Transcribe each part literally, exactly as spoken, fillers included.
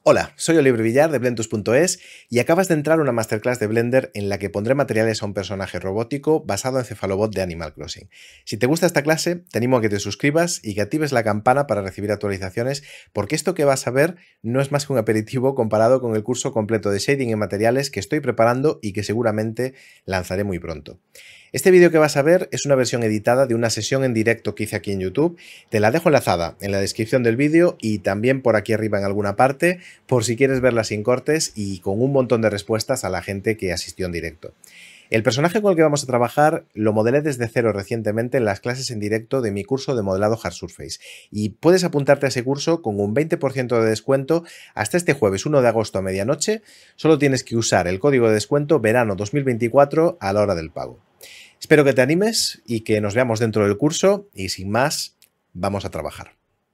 Hola, soy Oliver Villar de Blendtus punto es y acabas de entrar a una masterclass de Blender en la que pondré materiales a un personaje robótico basado en Cefalobot de Animal Crossing. Si te gusta esta clase, te animo a que te suscribas y que actives la campana para recibir actualizaciones, porque esto que vas a ver no es más que un aperitivo comparado con el curso completo de shading en materiales que estoy preparando y que seguramente lanzaré muy pronto. Este vídeo que vas a ver es una versión editada de una sesión en directo que hice aquí en YouTube. Te la dejo enlazada en la descripción del vídeo y también por aquí arriba en alguna parte, por si quieres verla sin cortes y con un montón de respuestas a la gente que asistió en directo. El personaje con el que vamos a trabajar lo modelé desde cero recientemente en las clases en directo de mi curso de modelado Hard Surface y puedes apuntarte a ese curso con un veinte por ciento de descuento hasta este jueves uno de agosto a medianoche. Solo tienes que usar el código de descuento verano dos mil veinticuatro a la hora del pago. Espero que te animes y que nos veamos dentro del curso y sin más, vamos a trabajar.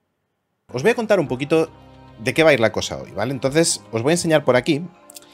Os voy a contar un poquito de qué va a ir la cosa hoy, ¿vale? Entonces os voy a enseñar por aquí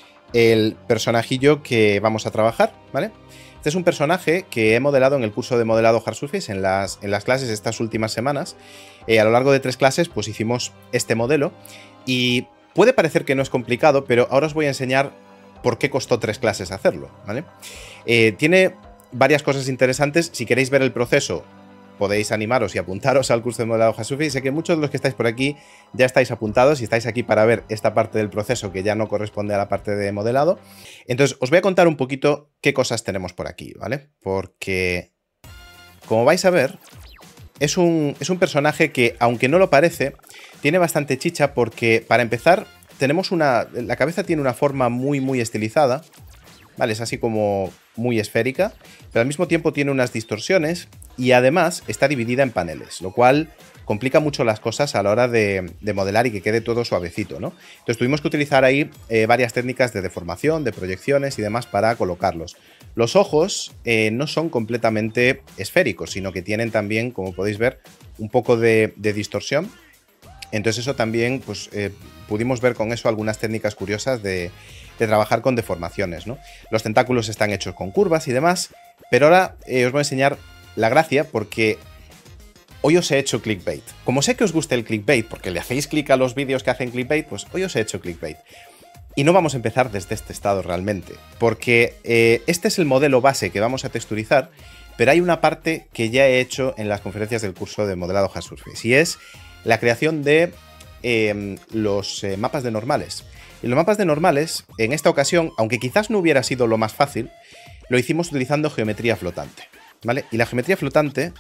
el personajillo que vamos a trabajar, ¿vale? Este es un personaje que he modelado en el curso de modelado Hard Surface en las, en las clases estas últimas semanas. Eh, a lo largo de tres clases pues hicimos este modelo y puede parecer que no es complicado, pero ahora os voy a enseñar por qué costó tres clases hacerlo, ¿vale? Eh, tiene varias cosas interesantes. Si queréis ver el proceso, podéis animaros y apuntaros al curso de modelado Hard Surface. Sé que muchos de los que estáis por aquí ya estáis apuntados y estáis aquí para ver esta parte del proceso que ya no corresponde a la parte de modelado. Entonces, os voy a contar un poquito qué cosas tenemos por aquí, ¿vale? Porque, como vais a ver, es un, es un personaje que, aunque no lo parece, tiene bastante chicha porque, para empezar, tenemos una... la cabeza tiene una forma muy, muy estilizada, ¿vale? Es así como muy esférica, pero al mismo tiempo tiene unas distorsiones y además está dividida en paneles, lo cual complica mucho las cosas a la hora de, de modelar y que quede todo suavecito, ¿no? Entonces tuvimos que utilizar ahí eh, varias técnicas de deformación, de proyecciones y demás para colocarlos. Los ojos eh, no son completamente esféricos, sino que tienen también, como podéis ver, un poco de, de distorsión. Entonces eso también, pues eh, pudimos ver con eso algunas técnicas curiosas de, de trabajar con deformaciones, ¿no? Los tentáculos están hechos con curvas y demás, pero ahora eh, os voy a enseñar la gracia porque hoy os he hecho clickbait. Como sé que os gusta el clickbait, porque le hacéis clic a los vídeos que hacen clickbait, pues hoy os he hecho clickbait. Y no vamos a empezar desde este estado realmente, porque eh, este es el modelo base que vamos a texturizar, pero hay una parte que ya he hecho en las conferencias del curso de modelado Hard Surface, y es la creación de eh, los eh, mapas de normales. Y los mapas de normales, en esta ocasión, aunque quizás no hubiera sido lo más fácil, lo hicimos utilizando geometría flotante, ¿vale? Y la geometría flotante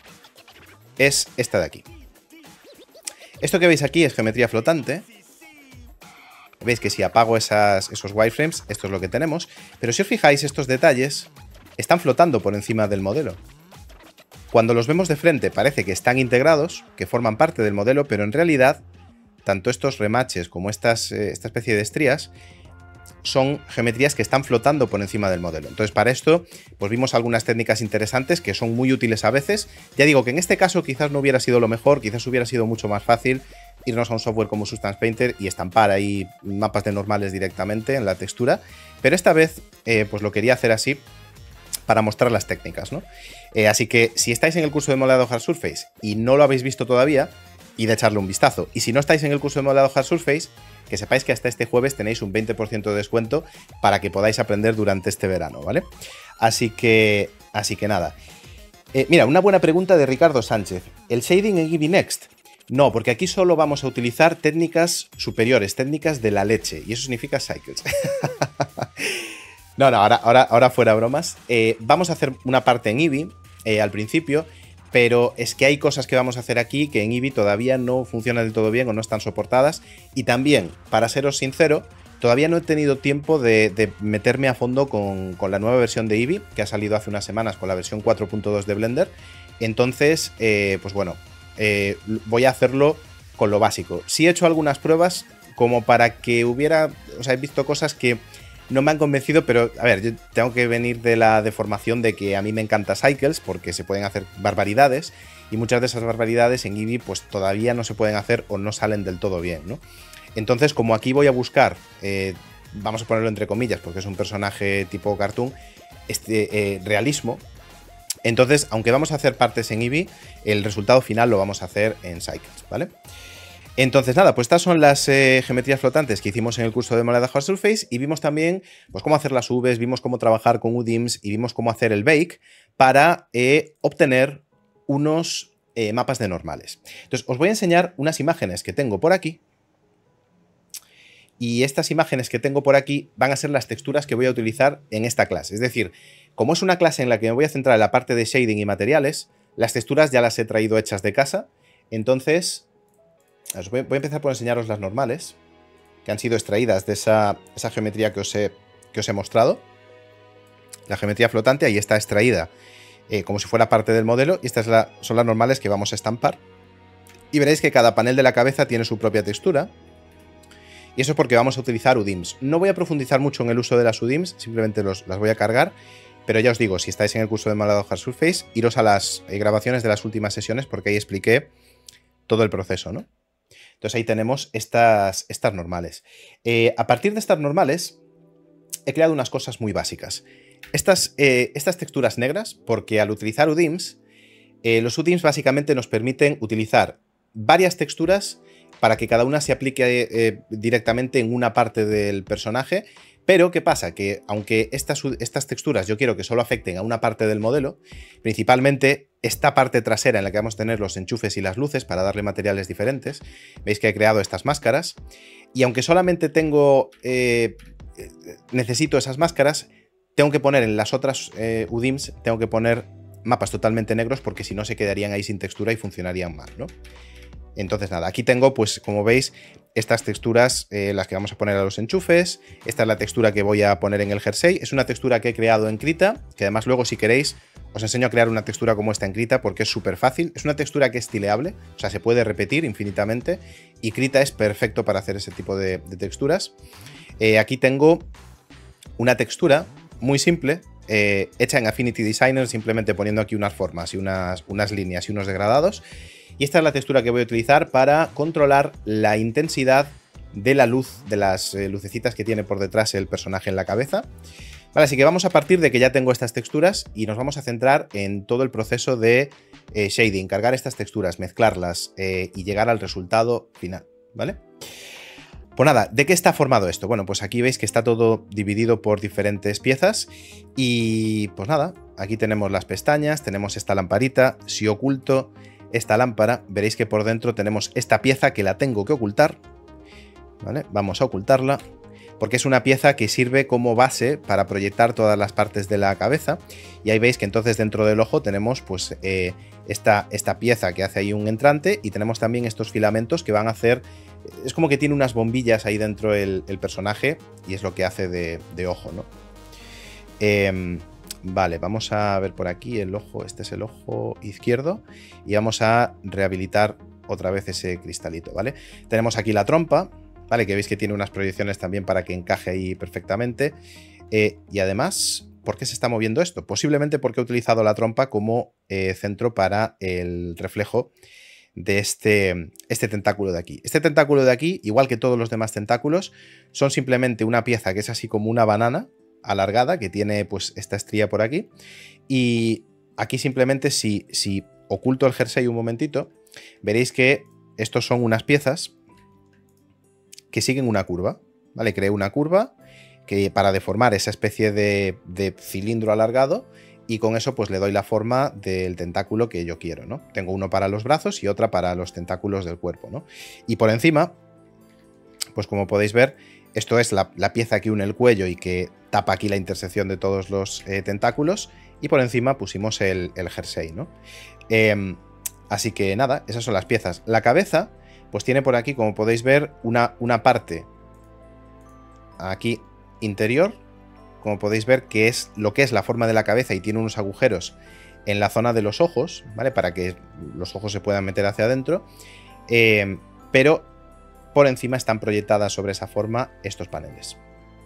es esta de aquí. Esto que veis aquí es geometría flotante. Veis que si apago esas, esos wireframes, esto es lo que tenemos. Pero si os fijáis, estos detalles están flotando por encima del modelo. Cuando los vemos de frente parece que están integrados, que forman parte del modelo, pero en realidad tanto estos remaches como estas, eh, esta especie de estrías son geometrías que están flotando por encima del modelo. Entonces, para esto, pues vimos algunas técnicas interesantes que son muy útiles a veces. Ya digo que en este caso quizás no hubiera sido lo mejor, quizás hubiera sido mucho más fácil irnos a un software como Substance Painter y estampar ahí mapas de normales directamente en la textura, pero esta vez eh, pues lo quería hacer así para mostrar las técnicas, ¿no? Eh, así que si estáis en el curso de modelado Hard Surface y no lo habéis visto todavía, id a echarle un vistazo. Y si no estáis en el curso de modelado Hard Surface, que sepáis que hasta este jueves tenéis un veinte por ciento de descuento para que podáis aprender durante este verano, ¿vale? Así que, así que nada. Eh, mira, una buena pregunta de Ricardo Sánchez. ¿El shading en Eevee Next? No, porque aquí solo vamos a utilizar técnicas superiores, técnicas de la leche, y eso significa cycles. No, no, ahora, ahora, ahora fuera bromas. Eh, vamos a hacer una parte en Eevee eh, al principio, pero es que hay cosas que vamos a hacer aquí que en Eevee todavía no funcionan del todo bien o no están soportadas. Y también, para seros sincero, todavía no he tenido tiempo de, de meterme a fondo con, con la nueva versión de Eevee, que ha salido hace unas semanas con la versión cuatro punto dos de Blender. Entonces, eh, pues bueno, eh, voy a hacerlo con lo básico. Sí he hecho algunas pruebas como para que hubiera... O sea, he visto cosas que no me han convencido, pero a ver, yo tengo que venir de la deformación de que a mí me encanta Cycles porque se pueden hacer barbaridades y muchas de esas barbaridades en Eevee pues todavía no se pueden hacer o no salen del todo bien, ¿no? Entonces, como aquí voy a buscar, eh, vamos a ponerlo entre comillas porque es un personaje tipo cartoon, este eh, realismo, entonces, aunque vamos a hacer partes en Eevee, el resultado final lo vamos a hacer en Cycles, ¿vale? Entonces, nada, pues estas son las eh, geometrías flotantes que hicimos en el curso de Modelado Hard Surface y vimos también pues, cómo hacer las U Vs, vimos cómo trabajar con U D I Ms y vimos cómo hacer el bake para eh, obtener unos eh, mapas de normales. Entonces, os voy a enseñar unas imágenes que tengo por aquí. Y estas imágenes que tengo por aquí van a ser las texturas que voy a utilizar en esta clase. Es decir, como es una clase en la que me voy a centrar en la parte de shading y materiales, las texturas ya las he traído hechas de casa. Entonces, os voy, voy a empezar por enseñaros las normales, que han sido extraídas de esa, esa geometría que os, he, que os he mostrado. La geometría flotante ahí está extraída eh, como si fuera parte del modelo. Y estas la, son las normales que vamos a estampar. Y veréis que cada panel de la cabeza tiene su propia textura. Y eso es porque vamos a utilizar U D I Ms. No voy a profundizar mucho en el uso de las U D I Ms, simplemente los, las voy a cargar. Pero ya os digo, si estáis en el curso de Modelado Hard Surface, iros a las eh, grabaciones de las últimas sesiones porque ahí expliqué todo el proceso, ¿no? Entonces ahí tenemos estas, estas normales. Eh, a partir de estas normales, he creado unas cosas muy básicas. Estas, eh, estas texturas negras, porque al utilizar U D I Ms, eh, los U D I Ms básicamente nos permiten utilizar varias texturas para que cada una se aplique eh, directamente en una parte del personaje. Pero, ¿qué pasa? Que aunque estas, estas texturas yo quiero que solo afecten a una parte del modelo, principalmente esta parte trasera en la que vamos a tener los enchufes y las luces para darle materiales diferentes, veis que he creado estas máscaras, y aunque solamente tengo, eh, necesito esas máscaras, tengo que poner en las otras eh, U D I Ms, tengo que poner mapas totalmente negros porque si no se quedarían ahí sin textura y funcionarían mal, ¿no? Entonces nada, aquí tengo pues como veis estas texturas, eh, las que vamos a poner a los enchufes. Esta es la textura que voy a poner en el jersey. Es una textura que he creado en Krita, que además luego si queréis os enseño a crear una textura como esta en Krita porque es súper fácil. Es una textura que es tileable, o sea se puede repetir infinitamente y Krita es perfecto para hacer ese tipo de, de texturas. Eh, aquí tengo una textura muy simple, eh, hecha en Affinity Designer, simplemente poniendo aquí unas formas y unas, unas líneas y unos degradados. Y esta es la textura que voy a utilizar para controlar la intensidad de la luz, de las eh, lucecitas que tiene por detrás el personaje en la cabeza. Vale, así que vamos a partir de que ya tengo estas texturas y nos vamos a centrar en todo el proceso de eh, shading, cargar estas texturas, mezclarlas eh, y llegar al resultado final, ¿vale? Pues nada, ¿de qué está formado esto? Bueno, pues aquí veis que está todo dividido por diferentes piezas y pues nada, aquí tenemos las pestañas, tenemos esta lamparita. Si oculto esta lámpara, veréis que por dentro tenemos esta pieza que la tengo que ocultar, ¿vale? Vamos a ocultarla porque es una pieza que sirve como base para proyectar todas las partes de la cabeza y ahí veis que entonces dentro del ojo tenemos pues eh, esta, esta pieza que hace ahí un entrante y tenemos también estos filamentos que van a hacer, es como que tiene unas bombillas ahí dentro el, el personaje y es lo que hace de, de ojo, ¿no? Eh, Vale, vamos a ver por aquí el ojo, este es el ojo izquierdo y vamos a rehabilitar otra vez ese cristalito, ¿vale? Tenemos aquí la trompa, ¿vale? Que veis que tiene unas proyecciones también para que encaje ahí perfectamente eh, y además, ¿por qué se está moviendo esto? Posiblemente porque he utilizado la trompa como eh, centro para el reflejo de este, este tentáculo de aquí. Este tentáculo de aquí, igual que todos los demás tentáculos, son simplemente una pieza que es así como una banana alargada que tiene pues esta estría por aquí y aquí simplemente si, si oculto el jersey un momentito veréis que estos son unas piezas que siguen una curva, ¿vale? Creé una curva que para deformar esa especie de, de cilindro alargado y con eso pues le doy la forma del tentáculo que yo quiero, ¿no? Tengo uno para los brazos y otra para los tentáculos del cuerpo, ¿no? Y por encima, pues como podéis ver, esto es la, la pieza que une el cuello y que tapa aquí la intersección de todos los eh, tentáculos y por encima pusimos el, el jersey, ¿no? Eh, así que nada, esas son las piezas. La cabeza, pues tiene por aquí, como podéis ver, una, una parte aquí interior, como podéis ver, que es lo que es la forma de la cabeza y tiene unos agujeros en la zona de los ojos, ¿vale? Para que los ojos se puedan meter hacia adentro, eh, pero por encima están proyectadas sobre esa forma estos paneles.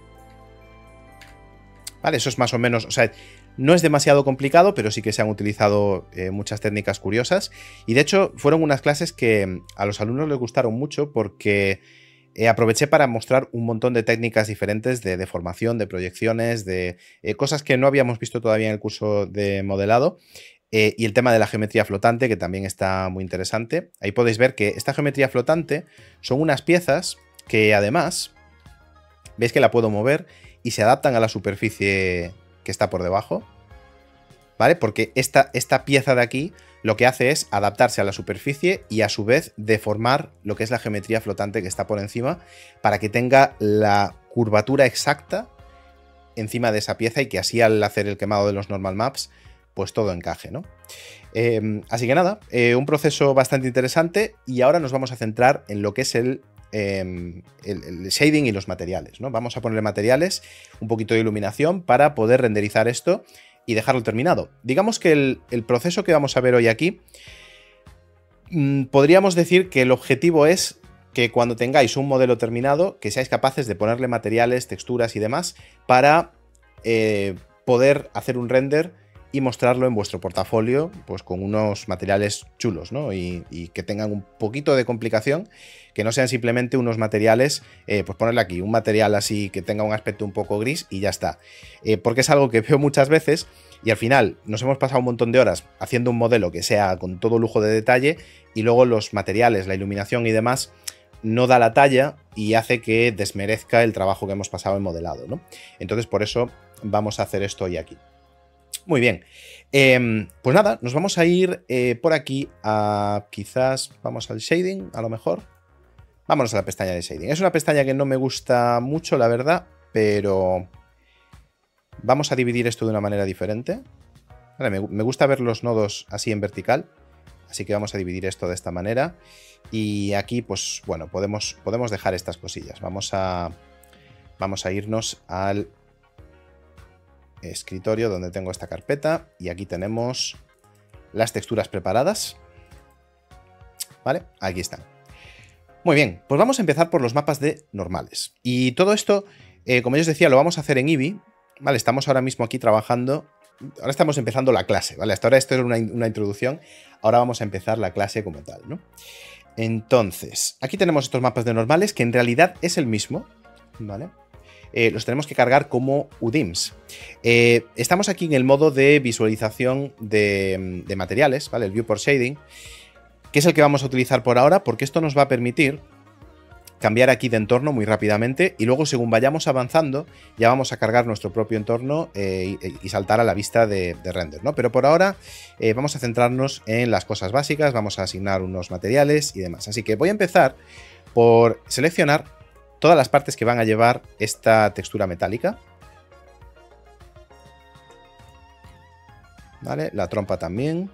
Vale, eso es más o menos, o sea, no es demasiado complicado, pero sí que se han utilizado eh, muchas técnicas curiosas. Y de hecho, fueron unas clases que a los alumnos les gustaron mucho porque eh, aproveché para mostrar un montón de técnicas diferentes de deformación, de proyecciones, de eh, cosas que no habíamos visto todavía en el curso de modelado. Eh, y el tema de la geometría flotante, que también está muy interesante. Ahí podéis ver que esta geometría flotante son unas piezas que además, veis que la puedo mover y se adaptan a la superficie que está por debajo, ¿vale? Porque esta, esta pieza de aquí lo que hace es adaptarse a la superficie y a su vez deformar lo que es la geometría flotante que está por encima para que tenga la curvatura exacta encima de esa pieza y que así al hacer el quemado de los normal maps pues todo encaje, ¿no? Eh, así que nada, eh, un proceso bastante interesante y ahora nos vamos a centrar en lo que es el, eh, el, el shading y los materiales, ¿no? Vamos a ponerle materiales, un poquito de iluminación para poder renderizar esto y dejarlo terminado. Digamos que el, el proceso que vamos a ver hoy aquí, mmm, podríamos decir que el objetivo es que cuando tengáis un modelo terminado, que seáis capaces de ponerle materiales, texturas y demás para eh, poder hacer un render y mostrarlo en vuestro portafolio pues con unos materiales chulos, ¿no? Y, y que tengan un poquito de complicación, que no sean simplemente unos materiales, eh, pues ponerle aquí un material así que tenga un aspecto un poco gris y ya está. Eh, porque es algo que veo muchas veces y al final nos hemos pasado un montón de horas haciendo un modelo que sea con todo lujo de detalle y luego los materiales, la iluminación y demás no da la talla y hace que desmerezca el trabajo que hemos pasado en modelado, ¿no? Entonces por eso vamos a hacer esto hoy aquí. Muy bien, eh, pues nada, nos vamos a ir eh, por aquí a quizás, vamos al shading, a lo mejor. Vámonos a la pestaña de shading. Es una pestaña que no me gusta mucho, la verdad, pero vamos a dividir esto de una manera diferente. Vale, me, me gusta ver los nodos así en vertical, así que vamos a dividir esto de esta manera. Y aquí, pues bueno, podemos, podemos dejar estas cosillas. Vamos a, vamos a irnos al escritorio donde tengo esta carpeta y aquí tenemos las texturas preparadas, ¿vale? Aquí están. Muy bien, pues vamos a empezar por los mapas de normales y todo esto, eh, como yo os decía, lo vamos a hacer en Eevee, ¿vale? Estamos ahora mismo aquí trabajando, ahora estamos empezando la clase, ¿vale? Hasta ahora esto era una, una introducción, ahora vamos a empezar la clase como tal, ¿no? Entonces, aquí tenemos estos mapas de normales que en realidad es el mismo, ¿vale? Eh, los tenemos que cargar como U D I Ms. Eh, estamos aquí en el modo de visualización de, de materiales, ¿vale? El Viewport Shading, que es el que vamos a utilizar por ahora, porque esto nos va a permitir cambiar aquí de entorno muy rápidamente y luego según vayamos avanzando ya vamos a cargar nuestro propio entorno eh, y, y saltar a la vista de, de render, ¿no? Pero por ahora eh, vamos a centrarnos en las cosas básicas, vamos a asignar unos materiales y demás. Así que voy a empezar por seleccionar todas las partes que van a llevar esta textura metálica. ¿Vale? La trompa también.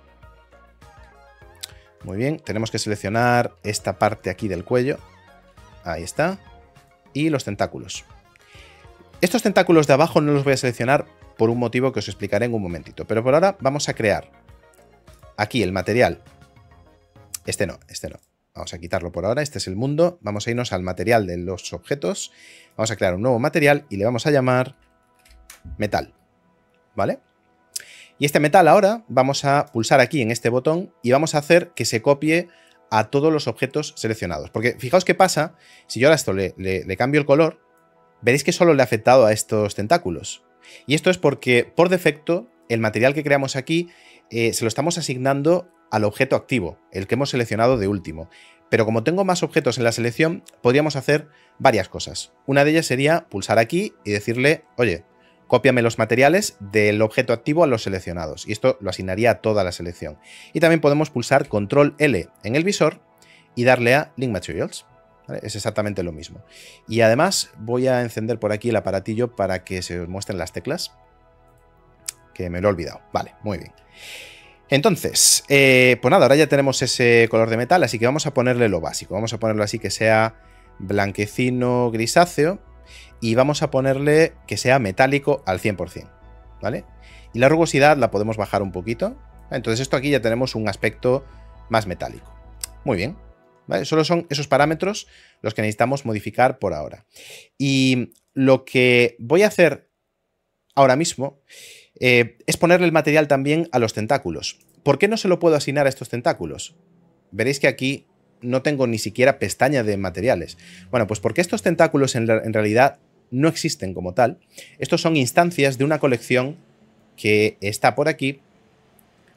Muy bien, tenemos que seleccionar esta parte aquí del cuello. Ahí está. Y los tentáculos. Estos tentáculos de abajo no los voy a seleccionar por un motivo que os explicaré en un momentito. Pero por ahora vamos a crear aquí el material. Este no, este no. Vamos a quitarlo por ahora, este es el mundo. Vamos a irnos al material de los objetos. Vamos a crear un nuevo material y le vamos a llamar metal, ¿vale? Y este metal ahora vamos a pulsar aquí en este botón y vamos a hacer que se copie a todos los objetos seleccionados. Porque fijaos qué pasa, si yo ahora esto le, le, le cambio el color, veréis que solo le ha afectado a estos tentáculos. Y esto es porque por defecto el material que creamos aquí eh, se lo estamos asignando al objeto activo, el que hemos seleccionado de último. Pero como tengo más objetos en la selección, podríamos hacer varias cosas. Una de ellas sería pulsar aquí y decirle, oye, cópiame los materiales del objeto activo a los seleccionados. Y esto lo asignaría a toda la selección. Y también podemos pulsar control L en el visor y darle a Link Materials. ¿Vale? Es exactamente lo mismo. Y además voy a encender por aquí el aparatillo para que se os muestren las teclas. Que me lo he olvidado. Vale, muy bien. Entonces, eh, pues nada, ahora ya tenemos ese color de metal, así que vamos a ponerle lo básico. Vamos a ponerlo así que sea blanquecino grisáceo y vamos a ponerle que sea metálico al cien por cien, ¿vale? Y la rugosidad la podemos bajar un poquito. Entonces esto aquí ya tenemos un aspecto más metálico. Muy bien, ¿vale? Solo son esos parámetros los que necesitamos modificar por ahora. Y lo que voy a hacer ahora mismo Eh, es ponerle el material también a los tentáculos. ¿Por qué no se lo puedo asignar a estos tentáculos? Veréis que aquí no tengo ni siquiera pestaña de materiales. Bueno, pues porque estos tentáculos en, en realidad no existen como tal. Estos son instancias de una colección que está por aquí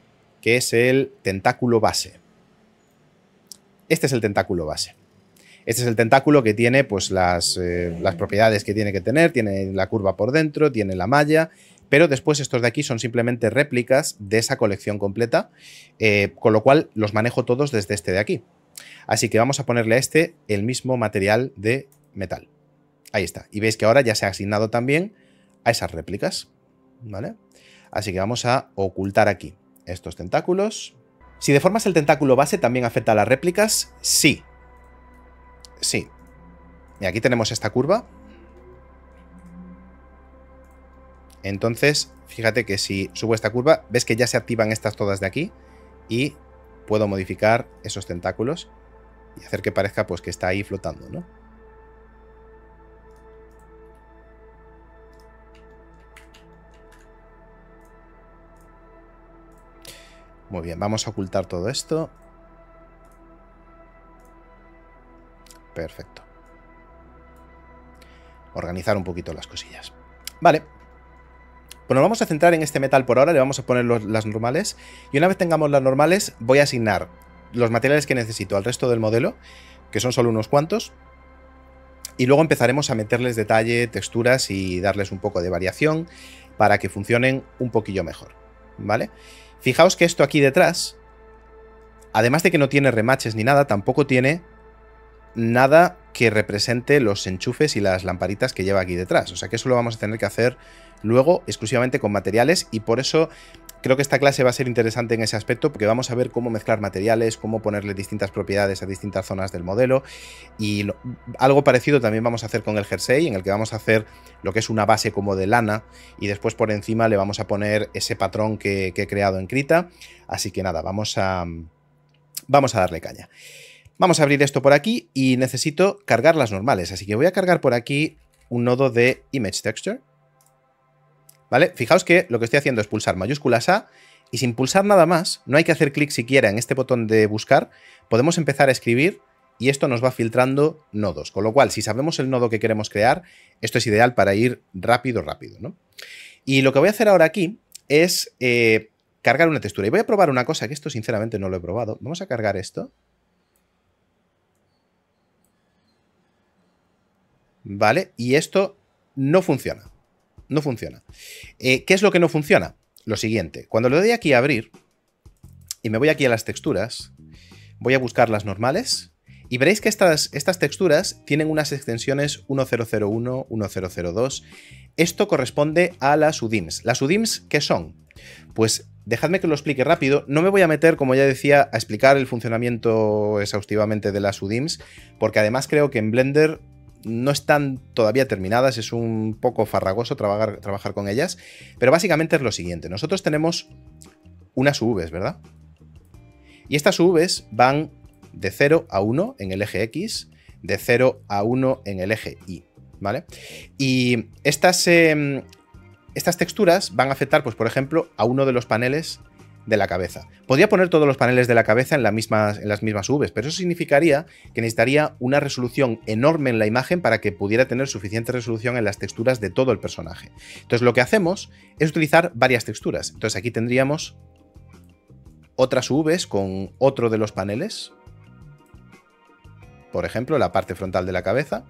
que es el tentáculo base. Este es el tentáculo base. Este es el tentáculo que tiene pues, las, eh, las propiedades que tiene que tener. Tiene la curva por dentro, tiene la malla, pero después estos de aquí son simplemente réplicas de esa colección completa, eh, con lo cual los manejo todos desde este de aquí. Así que vamos a ponerle a este el mismo material de metal. Ahí está. Y veis que ahora ya se ha asignado también a esas réplicas, ¿vale? Así que vamos a ocultar aquí estos tentáculos. Si deformas el tentáculo base, ¿también afecta a las réplicas? Sí. Sí. Y aquí tenemos esta curva. Entonces, fíjate que si subo esta curva, ves que ya se activan estas todas de aquí y puedo modificar esos tentáculos y hacer que parezca pues que está ahí flotando, ¿no? Muy bien, vamos a ocultar todo esto. Perfecto. Organizar un poquito las cosillas. Vale. Pues nos vamos a centrar en este metal por ahora, le vamos a poner los, las normales. Y una vez tengamos las normales, voy a asignar los materiales que necesito al resto del modelo, que son solo unos cuantos. Y luego empezaremos a meterles detalle, texturas y darles un poco de variación para que funcionen un poquillo mejor, ¿vale? Fijaos que esto aquí detrás, además de que no tiene remaches ni nada, tampoco tiene nada que represente los enchufes y las lamparitas que lleva aquí detrás. O sea que eso lo vamos a tener que hacer luego exclusivamente con materiales, y por eso creo que esta clase va a ser interesante en ese aspecto, porque vamos a ver cómo mezclar materiales, cómo ponerle distintas propiedades a distintas zonas del modelo, y lo, algo parecido también vamos a hacer con el jersey, en el que vamos a hacer lo que es una base como de lana, y después por encima le vamos a poner ese patrón que, que he creado en Krita. Así que nada, vamos a, vamos a darle caña. Vamos a abrir esto por aquí y necesito cargar las normales, así que voy a cargar por aquí un nodo de Image Texture. ¿Vale? Fijaos que lo que estoy haciendo es pulsar mayúsculas A, y sin pulsar nada más, no hay que hacer clic siquiera en este botón de buscar, podemos empezar a escribir y esto nos va filtrando nodos. Con lo cual, si sabemos el nodo que queremos crear, esto es ideal para ir rápido, rápido, ¿no? Y lo que voy a hacer ahora aquí es eh, cargar una textura. Y voy a probar una cosa, que esto sinceramente no lo he probado. Vamos a cargar esto. Vale, y esto no funciona. No funciona. Eh, ¿Qué es lo que no funciona? Lo siguiente. Cuando le doy aquí a abrir y me voy aquí a las texturas, voy a buscar las normales y veréis que estas, estas texturas tienen unas extensiones uno cero cero uno, uno cero cero dos. Esto corresponde a las U D I Ms. ¿Las U D I Ms qué son? Pues dejadme que lo explique rápido. No me voy a meter, como ya decía, a explicar el funcionamiento exhaustivamente de las U D I Ms, porque además creo que en Blender no están todavía terminadas, es un poco farragoso trabajar, trabajar con ellas, pero básicamente es lo siguiente. Nosotros tenemos unas U Vs, ¿verdad? Y estas U Vs van de cero a uno en el eje X, de cero a uno en el eje Y, ¿vale? Y estas, eh, estas texturas van a afectar, pues por ejemplo, a uno de los paneles de la cabeza. Podría poner todos los paneles de la cabeza en, la misma, en las mismas U Vs, pero eso significaría que necesitaría una resolución enorme en la imagen para que pudiera tener suficiente resolución en las texturas de todo el personaje. Entonces lo que hacemos es utilizar varias texturas. Entonces aquí tendríamos otras U Vs con otro de los paneles. Por ejemplo, la parte frontal de la cabeza.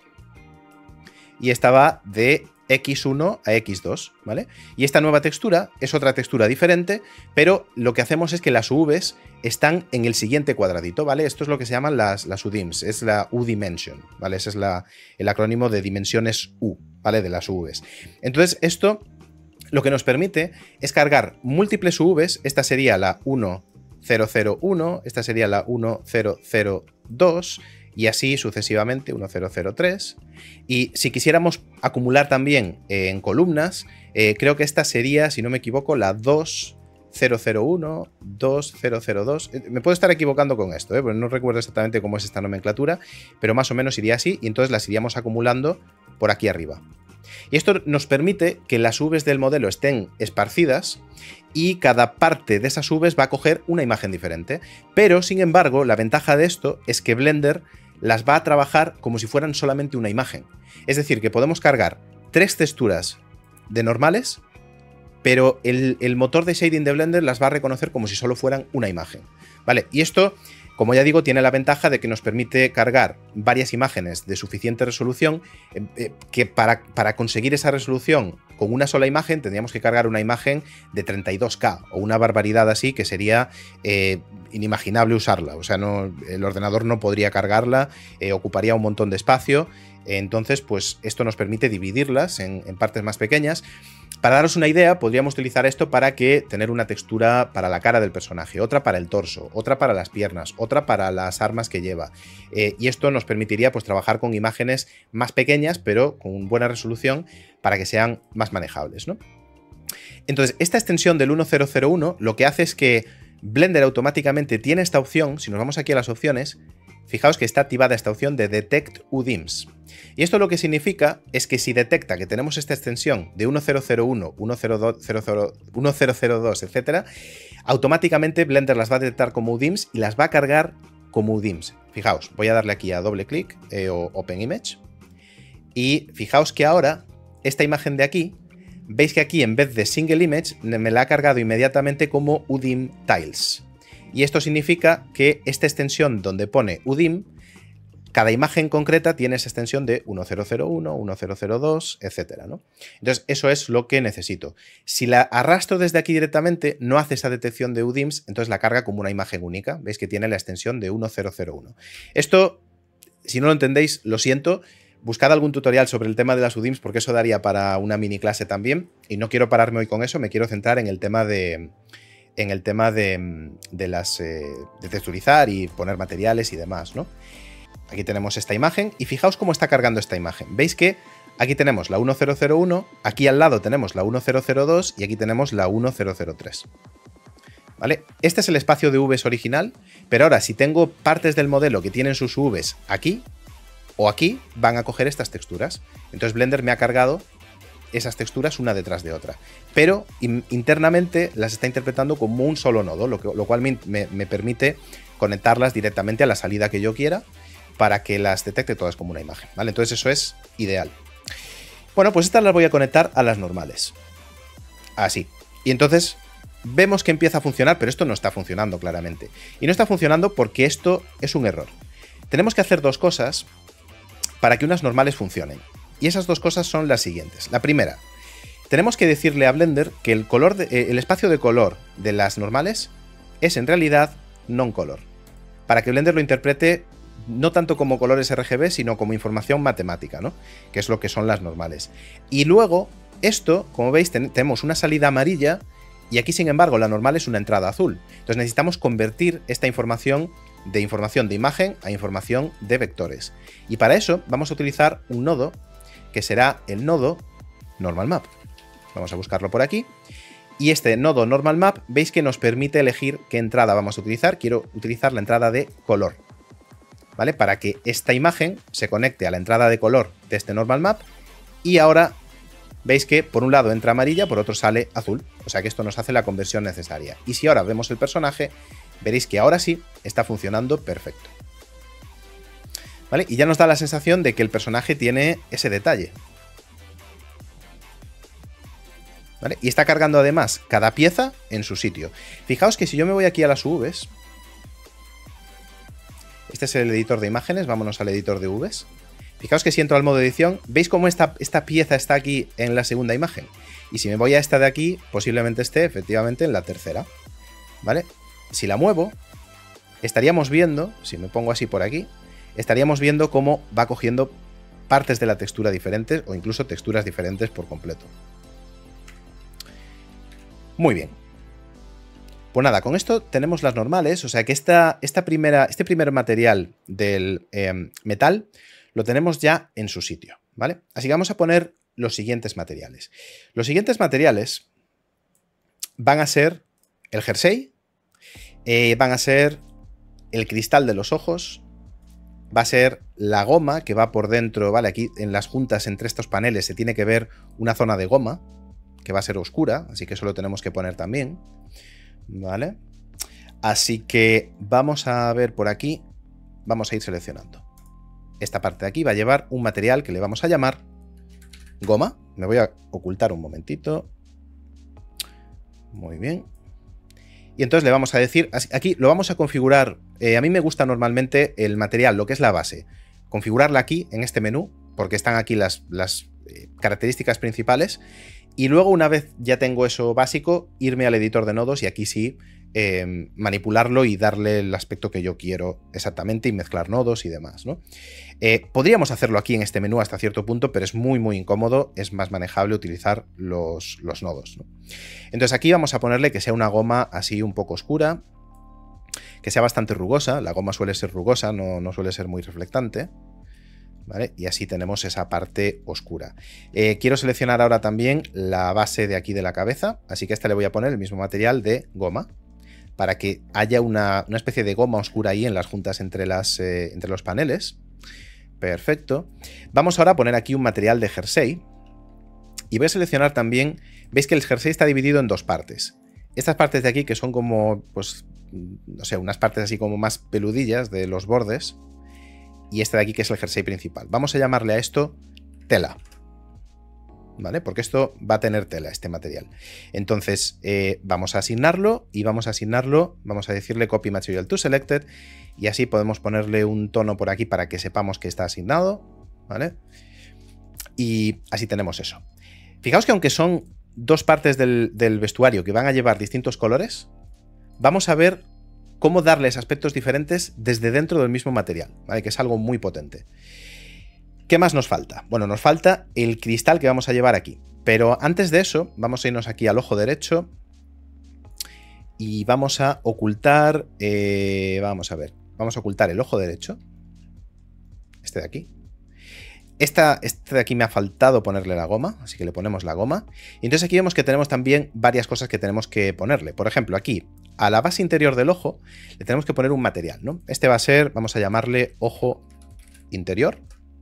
Y esta va de equis uno a equis dos, ¿vale? Y esta nueva textura es otra textura diferente, pero lo que hacemos es que las U Vs están en el siguiente cuadradito, ¿vale? Esto es lo que se llaman las, las U D I Ms, es la U-Dimension, ¿vale? Ese es la, el acrónimo de dimensiones U, ¿vale? De las U Vs. Entonces, esto lo que nos permite es cargar múltiples U Vs. Esta sería la uno cero cero uno, esta sería la uno cero cero dos, y así sucesivamente, uno cero cero tres. Y si quisiéramos acumular también eh, en columnas, eh, creo que esta sería, si no me equivoco, la dos cero cero uno, dos cero cero dos. Eh, me puedo estar equivocando con esto, eh, porque no recuerdo exactamente cómo es esta nomenclatura, pero más o menos iría así, y entonces las iríamos acumulando por aquí arriba. Y esto nos permite que las U Vs del modelo estén esparcidas y cada parte de esas U Vs va a coger una imagen diferente. Pero, sin embargo, la ventaja de esto es que Blender las va a trabajar como si fueran solamente una imagen. Es decir, que podemos cargar tres texturas de normales pero el, el motor de shading de Blender las va a reconocer como si solo fueran una imagen, ¿vale? Y esto, como ya digo, tiene la ventaja de que nos permite cargar varias imágenes de suficiente resolución, eh, que para, para conseguir esa resolución con una sola imagen tendríamos que cargar una imagen de treinta y dos K o una barbaridad así que sería eh, inimaginable usarla. O sea, no, el ordenador no podría cargarla, eh, ocuparía un montón de espacio. Entonces, pues esto nos permite dividirlas en, en partes más pequeñas. Para daros una idea, podríamos utilizar esto para que tener una textura para la cara del personaje, otra para el torso, otra para las piernas, otra para las armas que lleva. Eh, y esto nos permitiría pues trabajar con imágenes más pequeñas, pero con buena resolución para que sean más manejables, ¿no? Entonces, esta extensión del uno cero cero uno lo que hace es que Blender automáticamente tiene esta opción. Si nos vamos aquí a las opciones, fijaos que está activada esta opción de Detect U D I Ms. Y esto lo que significa es que si detecta que tenemos esta extensión de uno cero cero uno, uno cero cero dos, etcétera, automáticamente Blender las va a detectar como U D I Ms y las va a cargar como U D I Ms. Fijaos, voy a darle aquí a doble clic eh, o Open Image. Y fijaos que ahora esta imagen de aquí, veis que aquí en vez de Single Image me la ha cargado inmediatamente como U D I M Tiles. Y esto significa que esta extensión donde pone U D I M, cada imagen concreta tiene esa extensión de uno cero cero uno, uno cero cero dos, etcétera, ¿no? Entonces, eso es lo que necesito. Si la arrastro desde aquí directamente, no hace esa detección de U D I Ms, entonces la carga como una imagen única. Veis que tiene la extensión de uno cero cero uno. Esto, si no lo entendéis, lo siento. Buscad algún tutorial sobre el tema de las U D I Ms, porque eso daría para una mini clase también. Y no quiero pararme hoy con eso, me quiero centrar en el tema de... en el tema de, de las eh, de texturizar y poner materiales y demás, ¿no? Aquí tenemos esta imagen y fijaos cómo está cargando esta imagen. Veis que aquí tenemos la uno cero cero uno, aquí al lado tenemos la uno cero cero dos y aquí tenemos la uno cero cero tres. ¿Vale? Este es el espacio de U Vs original, pero ahora si tengo partes del modelo que tienen sus U Vs aquí o aquí, van a coger estas texturas. Entonces Blender me ha cargado esas texturas una detrás de otra. Pero in internamente las está interpretando como un solo nodo, lo, que, lo cual me, me, me permite conectarlas directamente a la salida que yo quiera para que las detecte todas como una imagen, ¿vale? Entonces eso es ideal. Bueno, pues estas las voy a conectar a las normales. Así. Y entonces vemos que empieza a funcionar, pero esto no está funcionando claramente. Y no está funcionando porque esto es un error. Tenemos que hacer dos cosas para que unas normales funcionen. Y esas dos cosas son las siguientes. La primera, tenemos que decirle a Blender que el, color de, eh, el espacio de color de las normales es en realidad non-color. Para que Blender lo interprete no tanto como colores R G B, sino como información matemática, ¿no? Que es lo que son las normales. Y luego, esto, como veis, ten tenemos una salida amarilla y aquí, sin embargo, la normal es una entrada azul. Entonces necesitamos convertir esta información de información de imagen a información de vectores. Y para eso vamos a utilizar un nodo que será el nodo Normal Map. Vamos a buscarlo por aquí. Y este nodo Normal Map, veis que nos permite elegir qué entrada vamos a utilizar. Quiero utilizar la entrada de color, ¿vale? Para que esta imagen se conecte a la entrada de color de este Normal Map. Y ahora veis que por un lado entra amarilla, por otro sale azul. O sea que esto nos hace la conversión necesaria. Y si ahora vemos el personaje, veréis que ahora sí está funcionando perfecto. ¿Vale? Y ya nos da la sensación de que el personaje tiene ese detalle. ¿Vale? Y está cargando además cada pieza en su sitio. Fijaos que si yo me voy aquí a las U Vs, este es el editor de imágenes, vámonos al editor de U Vs. Fijaos que si entro al modo edición, ¿veis cómo esta, esta pieza está aquí en la segunda imagen? Y si me voy a esta de aquí, posiblemente esté efectivamente en la tercera. ¿Vale? Si la muevo, estaríamos viendo, si me pongo así por aquí, estaríamos viendo cómo va cogiendo partes de la textura diferentes o incluso texturas diferentes por completo. Muy bien. Pues nada, con esto tenemos las normales, o sea que esta, esta primera, este primer material del eh, metal lo tenemos ya en su sitio, ¿vale? Así que vamos a poner los siguientes materiales. Los siguientes materiales van a ser el jersey, eh, van a ser el cristal de los ojos, va a ser la goma que va por dentro, ¿vale? Aquí en las juntas entre estos paneles se tiene que ver una zona de goma que va a ser oscura, así que eso lo tenemos que poner también, ¿vale? Así que vamos a ver por aquí, vamos a ir seleccionando. Esta parte de aquí va a llevar un material que le vamos a llamar goma. Me voy a ocultar un momentito. Muy bien. Y entonces le vamos a decir, aquí lo vamos a configurar, eh, a mí me gusta normalmente el material, lo que es la base, configurarla aquí en este menú, porque están aquí las, las eh, características principales, y luego una vez ya tengo eso básico, irme al editor de nodos y aquí sí eh, manipularlo y darle el aspecto que yo quiero exactamente y mezclar nodos y demás, ¿no? Eh, podríamos hacerlo aquí en este menú hasta cierto punto, pero es muy muy incómodo, es más manejable utilizar los, los nodos, ¿no? Entonces aquí vamos a ponerle que sea una goma así un poco oscura, que sea bastante rugosa, la goma suele ser rugosa, no, no suele ser muy reflectante, ¿vale? Y así tenemos esa parte oscura. Eh, quiero seleccionar ahora también la base de aquí de la cabeza, así que a esta le voy a poner el mismo material de goma, para que haya una, una especie de goma oscura ahí en las juntas entre, las, eh, entre los paneles. Perfecto. Vamos ahora a poner aquí un material de jersey. Y voy a seleccionar también, veis que el jersey está dividido en dos partes. Estas partes de aquí que son como, pues, no sé, unas partes así como más peludillas de los bordes. Y este de aquí que es el jersey principal. Vamos a llamarle a esto tela. ¿Vale? Porque esto va a tener tela, este material. Entonces, eh, vamos a asignarlo y vamos a asignarlo, vamos a decirle copy material to selected y así podemos ponerle un tono por aquí para que sepamos que está asignado, ¿vale? Y así tenemos eso. Fijaos que aunque son dos partes del, del vestuario que van a llevar distintos colores, vamos a ver cómo darles aspectos diferentes desde dentro del mismo material, ¿vale? Que es algo muy potente. ¿Qué más nos falta? Bueno, nos falta el cristal que vamos a llevar aquí. Pero antes de eso, vamos a irnos aquí al ojo derecho y vamos a ocultar, eh, vamos a ver, vamos a ocultar el ojo derecho, este de aquí. Esta, este de aquí me ha faltado ponerle la goma, así que le ponemos la goma. Y entonces aquí vemos que tenemos también varias cosas que tenemos que ponerle. Por ejemplo, aquí, a la base interior del ojo, le tenemos que poner un material, ¿no? Este va a ser, vamos a llamarle ojo interior.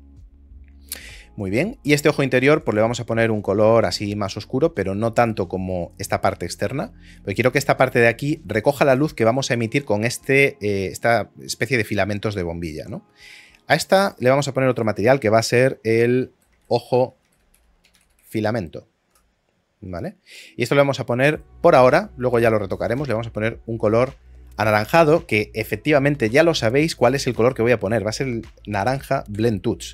Muy bien, y este ojo interior pues le vamos a poner un color así más oscuro, pero no tanto como esta parte externa, porque quiero que esta parte de aquí recoja la luz que vamos a emitir con este, eh, esta especie de filamentos de bombilla, ¿no? A esta le vamos a poner otro material que va a ser el ojo filamento, ¿vale? Y esto le vamos a poner por ahora, luego ya lo retocaremos, le vamos a poner un color anaranjado, que efectivamente ya lo sabéis cuál es el color que voy a poner, va a ser el naranja Blend Touch.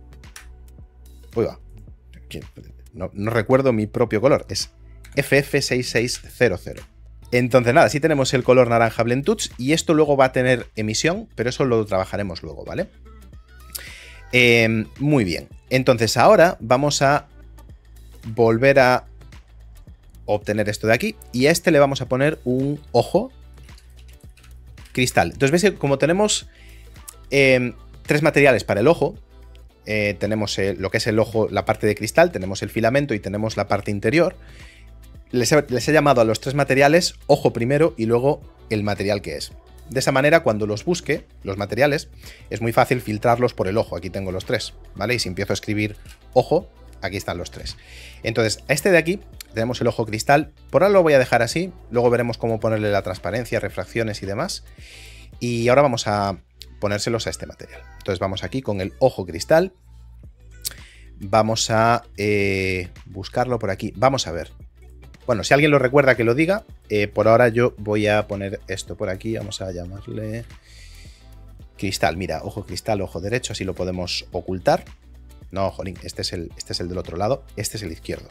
Uy, va. No, no recuerdo mi propio color. Es F F seis seis cero cero. Entonces nada, sí tenemos el color naranja Blend Touch y esto luego va a tener emisión, pero eso lo trabajaremos luego, ¿vale? Eh, muy bien. Entonces ahora vamos a volver a obtener esto de aquí y a este le vamos a poner un ojo cristal. Entonces veis que como tenemos eh, tres materiales para el ojo, Eh, tenemos eh, lo que es el ojo, la parte de cristal, tenemos el filamento y tenemos la parte interior. Les he, les he llamado a los tres materiales ojo primero y luego el material que es. De esa manera, cuando los busque, los materiales, es muy fácil filtrarlos por el ojo. Aquí tengo los tres, ¿vale? Y si empiezo a escribir ojo, aquí están los tres. Entonces, a este de aquí tenemos el ojo cristal. Por ahora lo voy a dejar así, luego veremos cómo ponerle la transparencia, refracciones y demás. Y ahora vamos a ponérselos a este material. Entonces vamos aquí con el ojo cristal. Vamos a eh, buscarlo por aquí. Vamos a ver. Bueno, si alguien lo recuerda que lo diga. Eh, por ahora yo voy a poner esto por aquí. Vamos a llamarle cristal. Mira, ojo cristal, ojo derecho. Así lo podemos ocultar. No, jolín, este es el, este es el del otro lado. Este es el izquierdo.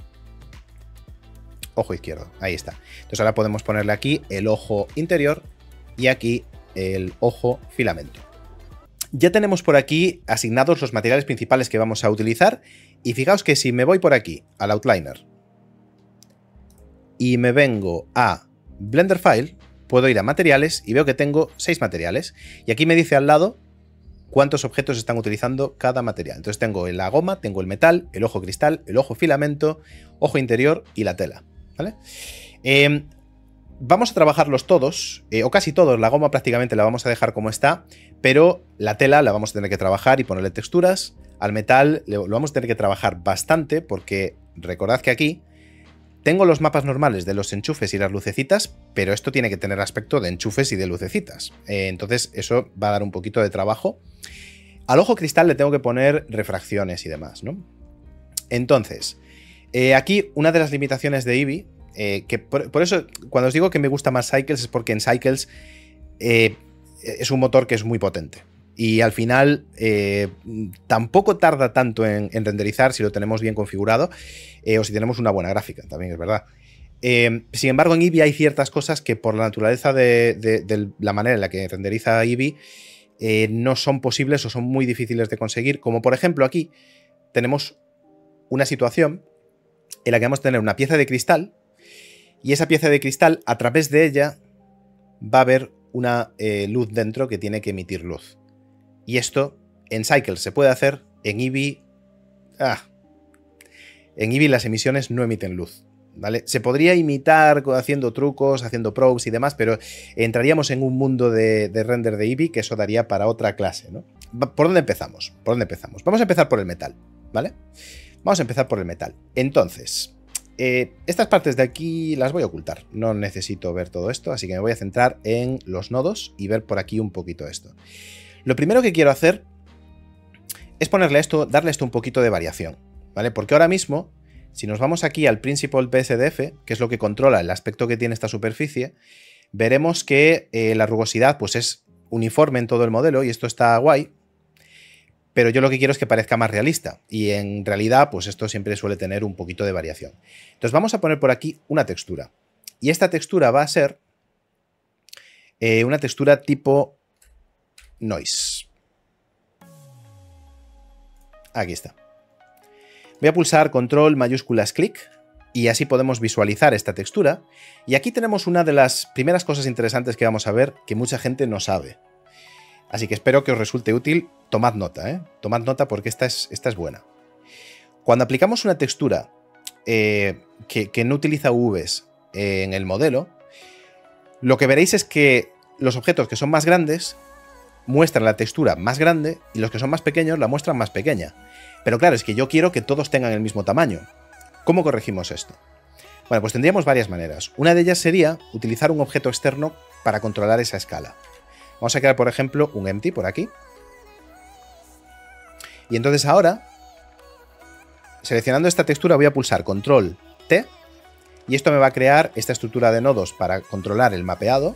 Ojo izquierdo. Ahí está. Entonces ahora podemos ponerle aquí el ojo interior y aquí el ojo filamento. Ya tenemos por aquí asignados los materiales principales que vamos a utilizar y fijaos que si me voy por aquí al outliner y me vengo a Blender File, puedo ir a materiales y veo que tengo seis materiales y aquí me dice al lado cuántos objetos están utilizando cada material. Entonces tengo la goma, tengo el metal, el ojo cristal, el ojo filamento, ojo interior y la tela, ¿vale? Eh, Vamos a trabajarlos todos, eh, o casi todos. La goma prácticamente la vamos a dejar como está, pero la tela la vamos a tener que trabajar y ponerle texturas. Al metal lo vamos a tener que trabajar bastante porque recordad que aquí tengo los mapas normales de los enchufes y las lucecitas, pero esto tiene que tener aspecto de enchufes y de lucecitas. Eh, entonces eso va a dar un poquito de trabajo. Al ojo cristal le tengo que poner refracciones y demás, ¿no? Entonces, eh, aquí una de las limitaciones de Eevee Eh, que por, por eso, cuando os digo que me gusta más Cycles, es porque en Cycles eh, es un motor que es muy potente. Y al final eh, tampoco tarda tanto en, en renderizar si lo tenemos bien configurado eh, o si tenemos una buena gráfica, también es verdad. Eh, sin embargo, en Eevee hay ciertas cosas que por la naturaleza de, de, de la manera en la que renderiza Eevee eh, no son posibles o son muy difíciles de conseguir. Como por ejemplo aquí tenemos una situación en la que vamos a tener una pieza de cristal y esa pieza de cristal, a través de ella, va a haber una eh, luz dentro que tiene que emitir luz. Y esto en Cycles se puede hacer, en Eevee... Ah, en Eevee las emisiones no emiten luz, ¿vale? Se podría imitar haciendo trucos, haciendo probes y demás, pero entraríamos en un mundo de, de render de Eevee que eso daría para otra clase, ¿no? ¿Por dónde empezamos? ¿Por dónde empezamos? Vamos a empezar por el metal, ¿vale? Vamos a empezar por el metal. Entonces, eh, estas partes de aquí las voy a ocultar. No necesito ver todo esto, así que me voy a centrar en los nodos y ver por aquí un poquito esto. Lo primero que quiero hacer es ponerle esto, darle esto un poquito de variación, ¿vale? Porque ahora mismo, si nos vamos aquí al Principal P S D F, que es lo que controla el aspecto que tiene esta superficie, veremos que eh, la rugosidad pues es uniforme en todo el modelo y esto está guay, pero yo lo que quiero es que parezca más realista y en realidad pues esto siempre suele tener un poquito de variación. Entonces vamos a poner por aquí una textura y esta textura va a ser eh, una textura tipo noise. Aquí está. Voy a pulsar control mayúsculas clic y así podemos visualizar esta textura. Y aquí tenemos una de las primeras cosas interesantes que vamos a ver que mucha gente no sabe. Así que espero que os resulte útil. Tomad nota, ¿eh? Tomad nota porque esta es, esta es buena. Cuando aplicamos una textura eh, que, que no utiliza U Vs eh, en el modelo, lo que veréis es que los objetos que son más grandes muestran la textura más grande y los que son más pequeños la muestran más pequeña. Pero claro, es que yo quiero que todos tengan el mismo tamaño. ¿Cómo corregimos esto? Bueno, pues tendríamos varias maneras. Una de ellas sería utilizar un objeto externo para controlar esa escala. Vamos a crear, por ejemplo, un empty por aquí. Y entonces ahora, seleccionando esta textura, voy a pulsar control T y esto me va a crear esta estructura de nodos para controlar el mapeado.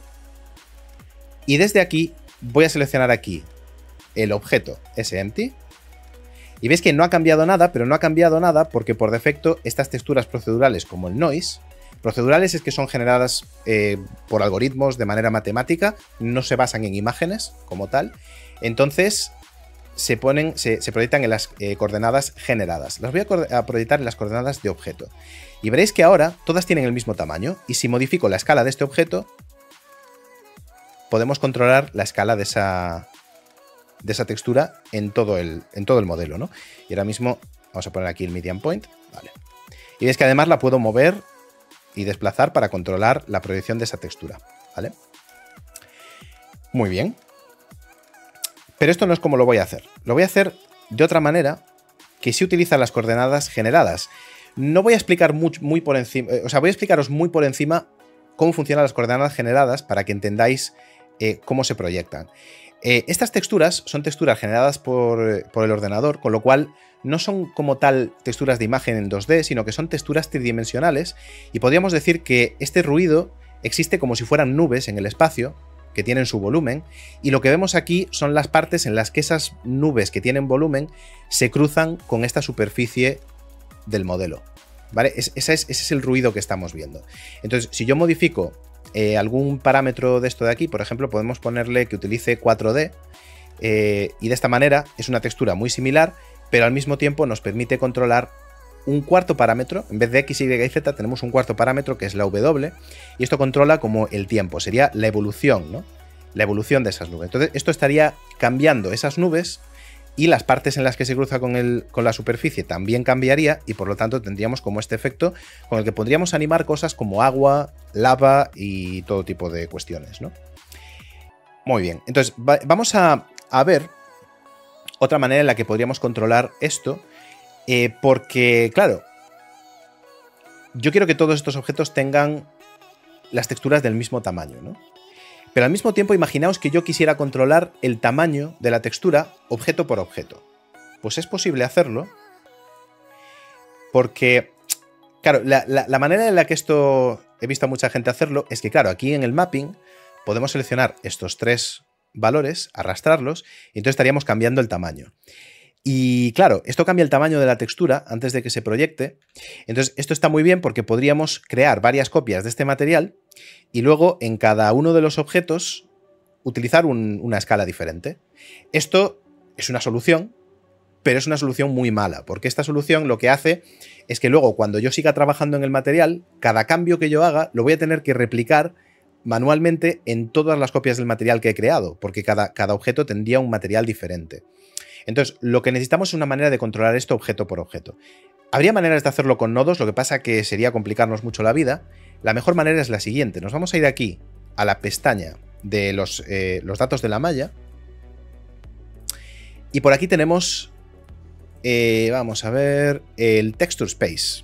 Y desde aquí voy a seleccionar aquí el objeto sEmpty. Y veis que no ha cambiado nada, pero no ha cambiado nada porque por defecto estas texturas procedurales como el noise, procedurales es que son generadas eh, por algoritmos de manera matemática, no se basan en imágenes como tal, entonces se ponen, se, se proyectan en las eh, coordenadas generadas. Las voy a, a proyectar en las coordenadas de objeto. Y veréis que ahora todas tienen el mismo tamaño y si modifico la escala de este objeto, podemos controlar la escala de esa... de esa textura en todo el, en todo el modelo, ¿no? Y ahora mismo vamos a poner aquí el median point, vale. Y veis que además la puedo mover y desplazar para controlar la proyección de esa textura, ¿vale? Muy bien. Pero esto no es como lo voy a hacer. Lo voy a hacer de otra manera que sí utiliza las coordenadas generadas. No voy a explicar muy, muy por encima, o sea, voy a explicaros muy por encima cómo funcionan las coordenadas generadas para que entendáis eh, cómo se proyectan. Eh, estas texturas son texturas generadas por, por el ordenador, con lo cual no son como tal texturas de imagen en dos D, sino que son texturas tridimensionales y podríamos decir que este ruido existe como si fueran nubes en el espacio que tienen su volumen y lo que vemos aquí son las partes en las que esas nubes que tienen volumen se cruzan con esta superficie del modelo, ¿vale? Es, ese, es, ese es el ruido que estamos viendo. Entonces, si yo modifico Eh, algún parámetro de esto de aquí, por ejemplo, podemos ponerle que utilice cuatro D eh, y de esta manera es una textura muy similar, pero al mismo tiempo nos permite controlar un cuarto parámetro. En vez de X, Y y Z tenemos un cuarto parámetro que es la W y esto controla como el tiempo, sería la evolución, ¿no? La evolución de esas nubes. Entonces esto estaría cambiando esas nubes y las partes en las que se cruza con, el, con la superficie también cambiaría y por lo tanto tendríamos como este efecto con el que podríamos animar cosas como agua, lava y todo tipo de cuestiones, ¿no? Muy bien, entonces va, vamos a, a ver otra manera en la que podríamos controlar esto eh, porque, claro, yo quiero que todos estos objetos tengan las texturas del mismo tamaño, ¿no? Pero al mismo tiempo imaginaos que yo quisiera controlar el tamaño de la textura objeto por objeto. Pues es posible hacerlo porque Claro, la, la, la manera en la que esto he visto a mucha gente hacerlo es que, claro, aquí en el mapping podemos seleccionar estos tres valores, arrastrarlos, y entonces estaríamos cambiando el tamaño. Y claro, esto cambia el tamaño de la textura antes de que se proyecte. Entonces, esto está muy bien porque podríamos crear varias copias de este material y luego en cada uno de los objetos utilizar un, una escala diferente. Esto es una solución, pero es una solución muy mala, porque esta solución lo que hace es que luego cuando yo siga trabajando en el material, cada cambio que yo haga lo voy a tener que replicar manualmente en todas las copias del material que he creado, porque cada, cada objeto tendría un material diferente. Entonces, lo que necesitamos es una manera de controlar esto objeto por objeto. Habría maneras de hacerlo con nodos, lo que pasa que sería complicarnos mucho la vida. La mejor manera es la siguiente. Nos vamos a ir aquí a la pestaña de los, eh, los datos de la malla. Y por aquí tenemos, eh, vamos a ver, el Texture Space.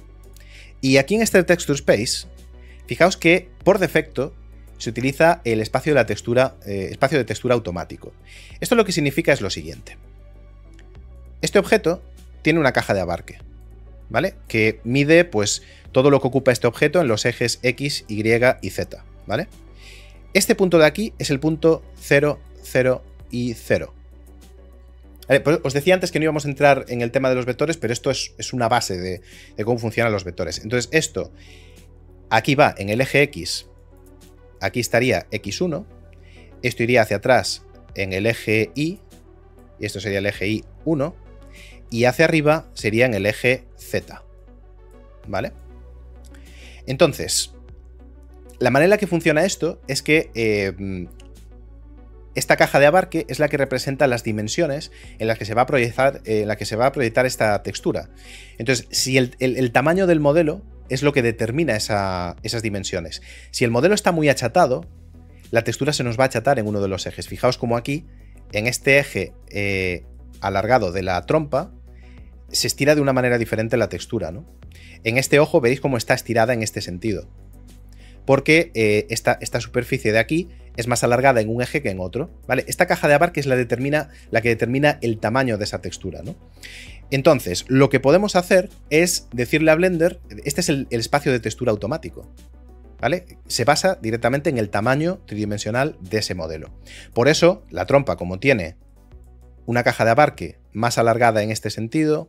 Y aquí en este Texture Space, fijaos que por defecto se utiliza el espacio de la textura, eh, espacio de textura automático. Esto lo que significa es lo siguiente. Este objeto tiene una caja de abarque, ¿vale? Que mide pues todo lo que ocupa este objeto en los ejes X, Y y Z, ¿vale? Este punto de aquí es el punto cero, cero y cero. Vale, pues os decía antes que no íbamos a entrar en el tema de los vectores, pero esto es, es una base de, de cómo funcionan los vectores. Entonces esto aquí va en el eje X, aquí estaría equis uno, esto iría hacia atrás en el eje Y, y esto sería el eje Y uno, y hacia arriba sería en el eje Z, ¿vale? Entonces, la manera en la que funciona esto es que eh, esta caja de abarque es la que representa las dimensiones en las que se va a proyectar, eh, en la que se va a proyectar esta textura. Entonces, si el, el, el tamaño del modelo es lo que determina esa, esas dimensiones. Si el modelo está muy achatado, la textura se nos va a achatar en uno de los ejes. Fijaos como aquí, en este eje eh, alargado de la trompa, se estira de una manera diferente la textura, ¿no? En este ojo veis cómo está estirada en este sentido. Porque eh, esta, esta superficie de aquí es más alargada en un eje que en otro, ¿vale? Esta caja de abarque es la, determina, la que determina el tamaño de esa textura, ¿no? Entonces, lo que podemos hacer es decirle a Blender, este es el, el espacio de textura automático, ¿vale? Se basa directamente en el tamaño tridimensional de ese modelo. Por eso, la trompa, como tiene una caja de abarque más alargada en este sentido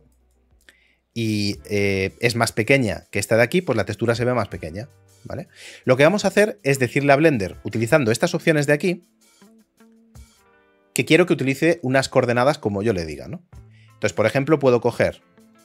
y eh, es más pequeña que esta de aquí, pues la textura se ve más pequeña, ¿vale? Lo que vamos a hacer es decirle a Blender, utilizando estas opciones de aquí, que quiero que utilice unas coordenadas como yo le diga, ¿no? Entonces, por ejemplo, puedo coger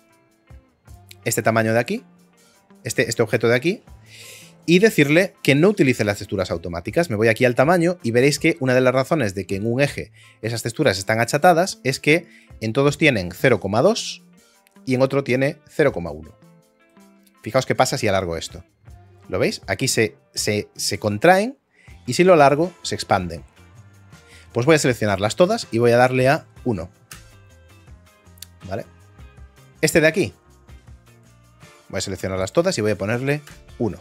este tamaño de aquí, este, este objeto de aquí, y decirle que no utilice las texturas automáticas. Me voy aquí al tamaño y veréis que una de las razones de que en un eje esas texturas están achatadas es que en todos tienen cero coma dos y en otro tiene cero coma uno. Fijaos qué pasa si alargo esto. ¿Lo veis? Aquí se, se, se contraen y si lo alargo se expanden. Pues voy a seleccionarlas todas y voy a darle a uno. ¿Vale? Este de aquí. Voy a seleccionarlas todas y voy a ponerle uno.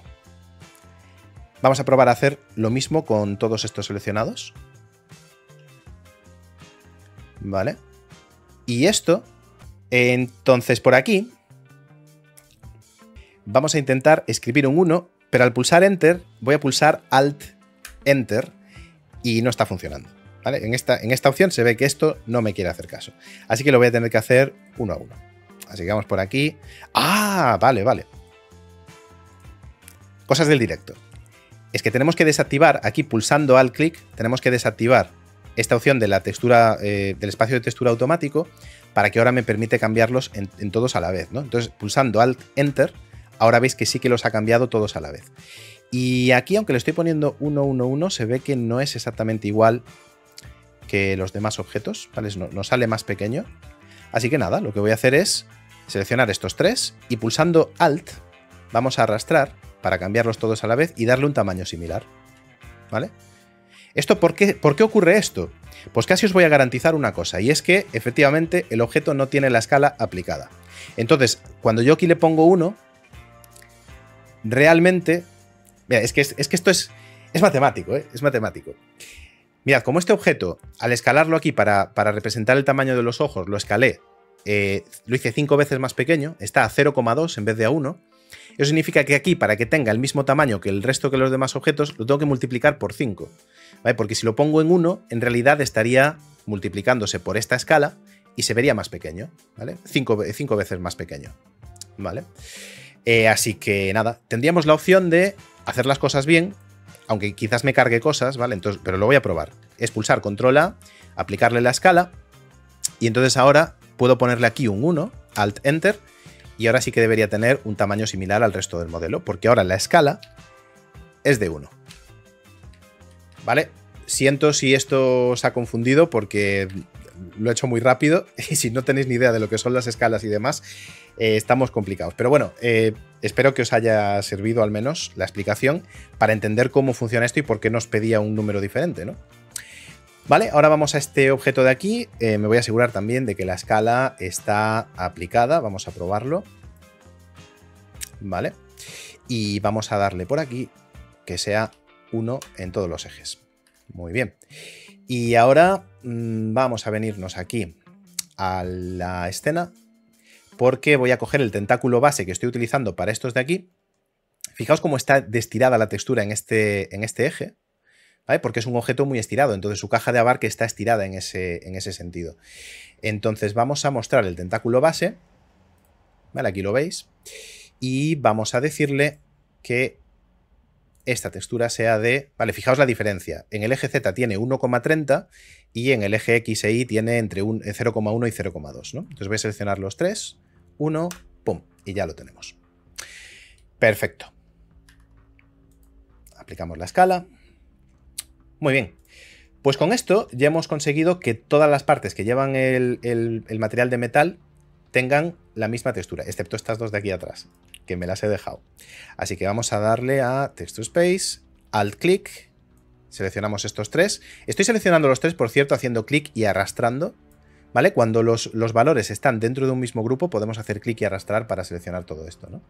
Vamos a probar a hacer lo mismo con todos estos seleccionados. ¿Vale? Y esto, entonces por aquí, vamos a intentar escribir un uno, pero al pulsar Enter, voy a pulsar Alt Enter y no está funcionando. ¿Vale? En esta, en esta opción se ve que esto no me quiere hacer caso. Así que lo voy a tener que hacer uno a uno. Así que vamos por aquí. ¡Ah! Vale, vale. Cosas del directo. Es que tenemos que desactivar, aquí pulsando Alt clic, tenemos que desactivar esta opción de la textura, eh, del espacio de textura automático, para que ahora me permite cambiarlos en, en todos a la vez, ¿no? Entonces, pulsando Alt Enter, ahora veis que sí que los ha cambiado todos a la vez. Y aquí, aunque le estoy poniendo uno, uno, uno, se ve que no es exactamente igual que los demás objetos, ¿vale? Nos sale más pequeño. Así que nada, lo que voy a hacer es seleccionar estos tres y pulsando Alt vamos a arrastrar para cambiarlos todos a la vez y darle un tamaño similar, ¿vale? ¿Esto por qué, por qué ocurre esto? Pues casi os voy a garantizar una cosa, y es que efectivamente el objeto no tiene la escala aplicada. Entonces, cuando yo aquí le pongo uno, realmente... Mira, es que, es, es que esto es, es matemático, ¿eh? Es matemático. Mirad, como este objeto, al escalarlo aquí para, para representar el tamaño de los ojos, lo escalé, eh, lo hice cinco veces más pequeño, está a cero coma dos en vez de a uno, Eso significa que aquí, para que tenga el mismo tamaño que el resto que los demás objetos, lo tengo que multiplicar por cinco, ¿vale? Porque si lo pongo en uno, en realidad estaría multiplicándose por esta escala y se vería más pequeño, ¿vale? cinco, cinco veces más pequeño, ¿vale? Eh, así que nada, tendríamos la opción de hacer las cosas bien, aunque quizás me cargue cosas, ¿vale? Entonces, pero lo voy a probar. Es pulsar control A, aplicarle la escala, y entonces ahora puedo ponerle aquí un uno, alt enter, y ahora sí que debería tener un tamaño similar al resto del modelo, porque ahora la escala es de uno. ¿Vale? Siento si esto os ha confundido porque lo he hecho muy rápido y si no tenéis ni idea de lo que son las escalas y demás, eh, estamos complicados. Pero bueno, eh, espero que os haya servido al menos la explicación para entender cómo funciona esto y por qué nos pedía un número diferente, ¿no? Vale, ahora vamos a este objeto de aquí. Eh, me voy a asegurar también de que la escala está aplicada. Vamos a probarlo. Vale. Y vamos a darle por aquí que sea uno en todos los ejes. Muy bien. Y ahora mmm, vamos a venirnos aquí a la escena porque voy a coger el tentáculo base que estoy utilizando para estos de aquí. Fijaos cómo está destirada la textura en este, en este eje, ¿vale? Porque es un objeto muy estirado, entonces su caja de abarque está estirada en ese, en ese sentido. Entonces vamos a mostrar el tentáculo base, ¿vale? Aquí lo veis, y vamos a decirle que esta textura sea de... Vale, fijaos la diferencia. En el eje Z tiene uno coma treinta y en el eje X e Y tiene entre cero coma uno y cero coma dos, ¿no? Entonces voy a seleccionar los tres, uno, pum, y ya lo tenemos. Perfecto. Aplicamos la escala. Muy bien. Pues con esto ya hemos conseguido que todas las partes que llevan el, el, el material de metal tengan la misma textura, excepto estas dos de aquí atrás, que me las he dejado. Así que vamos a darle a Texture Space, Alt Click, seleccionamos estos tres. Estoy seleccionando los tres, por cierto, haciendo clic y arrastrando, ¿vale? Cuando los, los valores están dentro de un mismo grupo, podemos hacer clic y arrastrar para seleccionar todo esto, ¿no?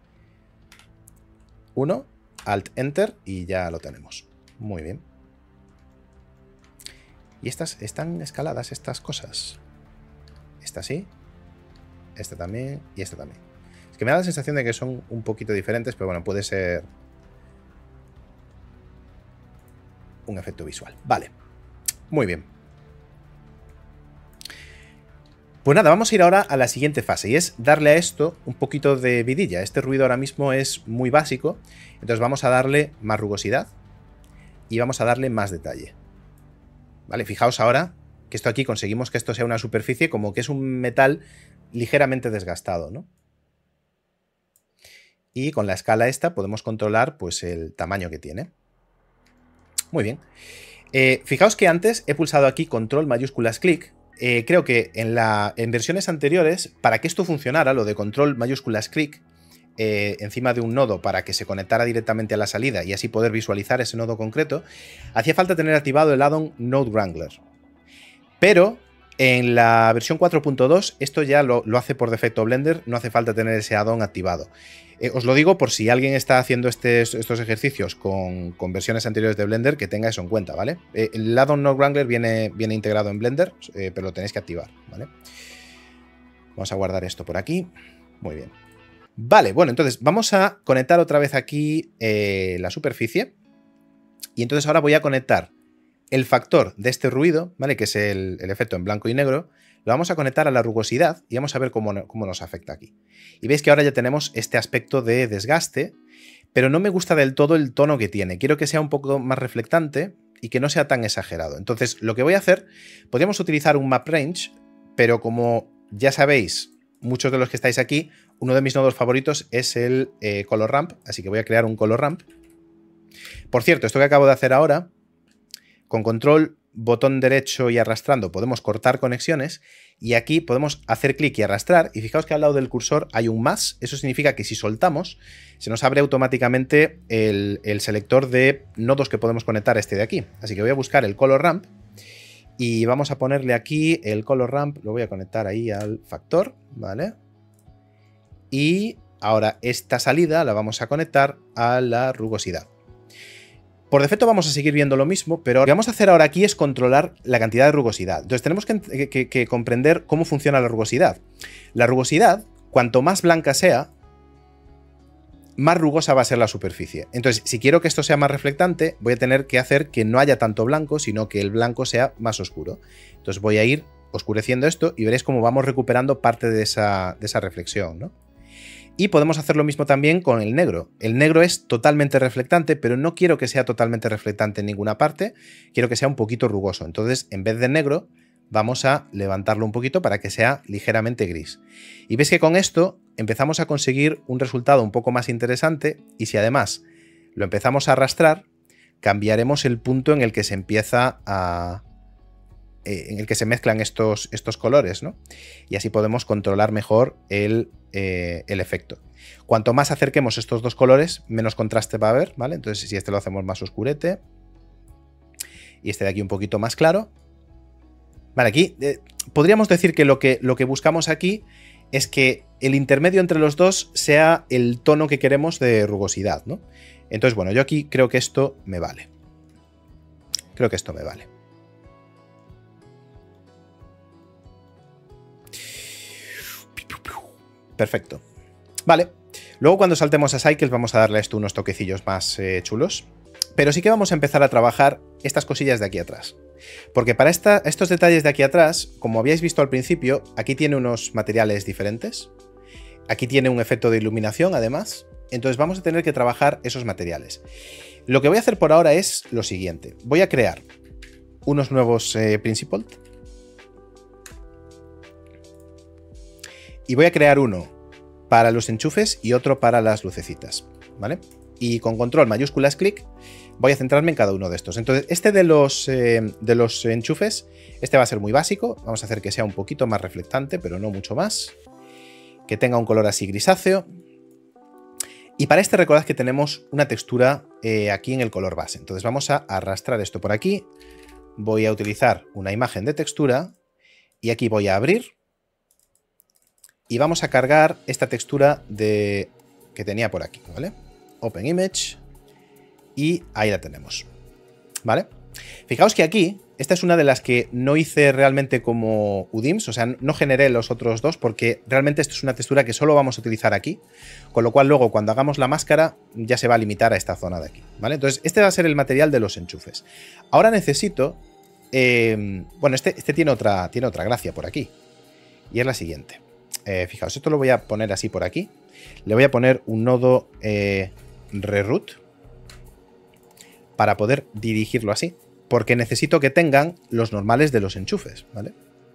Uno, Alt Enter y ya lo tenemos. Muy bien. Y estas están escaladas, estas cosas. Esta sí, esta también y esta también. Es que me da la sensación de que son un poquito diferentes, pero bueno, puede ser un efecto visual. Vale, muy bien. Pues nada, vamos a ir ahora a la siguiente fase y es darle a esto un poquito de vidilla. Este ruido ahora mismo es muy básico, entonces vamos a darle más rugosidad y vamos a darle más detalle. Vale, fijaos ahora que esto aquí conseguimos que esto sea una superficie como que es un metal ligeramente desgastado, ¿no? Y con la escala esta podemos controlar pues el tamaño que tiene. Muy bien. Eh, fijaos que antes he pulsado aquí control mayúsculas clic. Eh, creo que en, la, en versiones anteriores, para que esto funcionara, lo de control mayúsculas clic eh, encima de un nodo para que se conectara directamente a la salida y así poder visualizar ese nodo concreto, hacía falta tener activado el add-on Node Wrangler. Pero en la versión cuatro punto dos esto ya lo, lo hace por defecto Blender, no hace falta tener ese add-on activado. Eh, os lo digo por si alguien está haciendo este, estos ejercicios con, con versiones anteriores de Blender, que tenga eso en cuenta, ¿vale? Eh, el add-on Node Wrangler viene, viene integrado en Blender, eh, pero lo tenéis que activar, ¿vale? Vamos a guardar esto por aquí. Muy bien. Vale, bueno, entonces vamos a conectar otra vez aquí eh, la superficie. Y entonces ahora voy a conectar el factor de este ruido, ¿vale? Que es el, el efecto en blanco y negro. Lo vamos a conectar a la rugosidad y vamos a ver cómo, cómo nos afecta aquí. Y veis que ahora ya tenemos este aspecto de desgaste, pero no me gusta del todo el tono que tiene. Quiero que sea un poco más reflectante y que no sea tan exagerado. Entonces, lo que voy a hacer, podríamos utilizar un map range, pero como ya sabéis, muchos de los que estáis aquí, uno de mis nodos favoritos es el eh, color ramp, así que voy a crear un color ramp. Por cierto, esto que acabo de hacer ahora, con control, botón derecho y arrastrando podemos cortar conexiones y aquí podemos hacer clic y arrastrar y fijaos que al lado del cursor hay un más. Eso significa que si soltamos se nos abre automáticamente el, el selector de nodos que podemos conectar a este de aquí. Así que voy a buscar el color ramp y vamos a ponerle aquí el color ramp, lo voy a conectar ahí al factor, ¿vale? Y ahora esta salida la vamos a conectar a la rugosidad. Por defecto vamos a seguir viendo lo mismo, pero lo que vamos a hacer ahora aquí es controlar la cantidad de rugosidad. Entonces tenemos que, que, que comprender cómo funciona la rugosidad. La rugosidad, cuanto más blanca sea, más rugosa va a ser la superficie. Entonces, si quiero que esto sea más reflectante, voy a tener que hacer que no haya tanto blanco, sino que el blanco sea más oscuro. Entonces voy a ir oscureciendo esto y veréis cómo vamos recuperando parte de esa, de esa reflexión, ¿no? Y podemos hacer lo mismo también con el negro. El negro es totalmente reflectante, pero no quiero que sea totalmente reflectante en ninguna parte, quiero que sea un poquito rugoso. Entonces, en vez de negro, vamos a levantarlo un poquito para que sea ligeramente gris. Y veis que con esto empezamos a conseguir un resultado un poco más interesante, y si además lo empezamos a arrastrar, cambiaremos el punto en el que se empieza a... en el que se mezclan estos, estos colores, ¿no? Y así podemos controlar mejor el, eh, el efecto. Cuanto más acerquemos estos dos colores, menos contraste va a haber, ¿vale? Entonces, si este lo hacemos más oscurete y este de aquí un poquito más claro. Vale, aquí eh, podríamos decir que lo, que lo que buscamos aquí es que el intermedio entre los dos sea el tono que queremos de rugosidad, ¿no? Entonces, bueno, yo aquí creo que esto me vale. Creo que esto me vale. Perfecto. Vale. Luego cuando saltemos a Cycles vamos a darle a esto unos toquecillos más eh, chulos. Pero sí que vamos a empezar a trabajar estas cosillas de aquí atrás. Porque para esta, estos detalles de aquí atrás, como habíais visto al principio, aquí tiene unos materiales diferentes. Aquí tiene un efecto de iluminación además. Entonces vamos a tener que trabajar esos materiales. Lo que voy a hacer por ahora es lo siguiente. Voy a crear unos nuevos eh, Principled. Y voy a crear uno para los enchufes y otro para las lucecitas, ¿vale? Y con control mayúsculas clic voy a centrarme en cada uno de estos. Entonces, este de los, eh, de los enchufes, este va a ser muy básico. Vamos a hacer que sea un poquito más reflectante, pero no mucho más. Que tenga un color así grisáceo. Y para este recordad que tenemos una textura eh, aquí en el color base. Entonces vamos a arrastrar esto por aquí. Voy a utilizar una imagen de textura y aquí voy a abrir. Y vamos a cargar esta textura de... que tenía por aquí, ¿vale? Open Image. Y ahí la tenemos, ¿vale? Fijaos que aquí, esta es una de las que no hice realmente como U D I Ms, o sea, no generé los otros dos porque realmente esto es una textura que solo vamos a utilizar aquí, con lo cual luego cuando hagamos la máscara ya se va a limitar a esta zona de aquí, ¿vale? Entonces, este va a ser el material de los enchufes. Ahora necesito... Eh, bueno, este, este tiene, otra, tiene otra gracia por aquí, y es la siguiente. Eh, fijaos, esto lo voy a poner así por aquí. Le voy a poner un nodo eh, reroute para poder dirigirlo así, porque necesito que tengan los normales de los enchufes, ¿vale?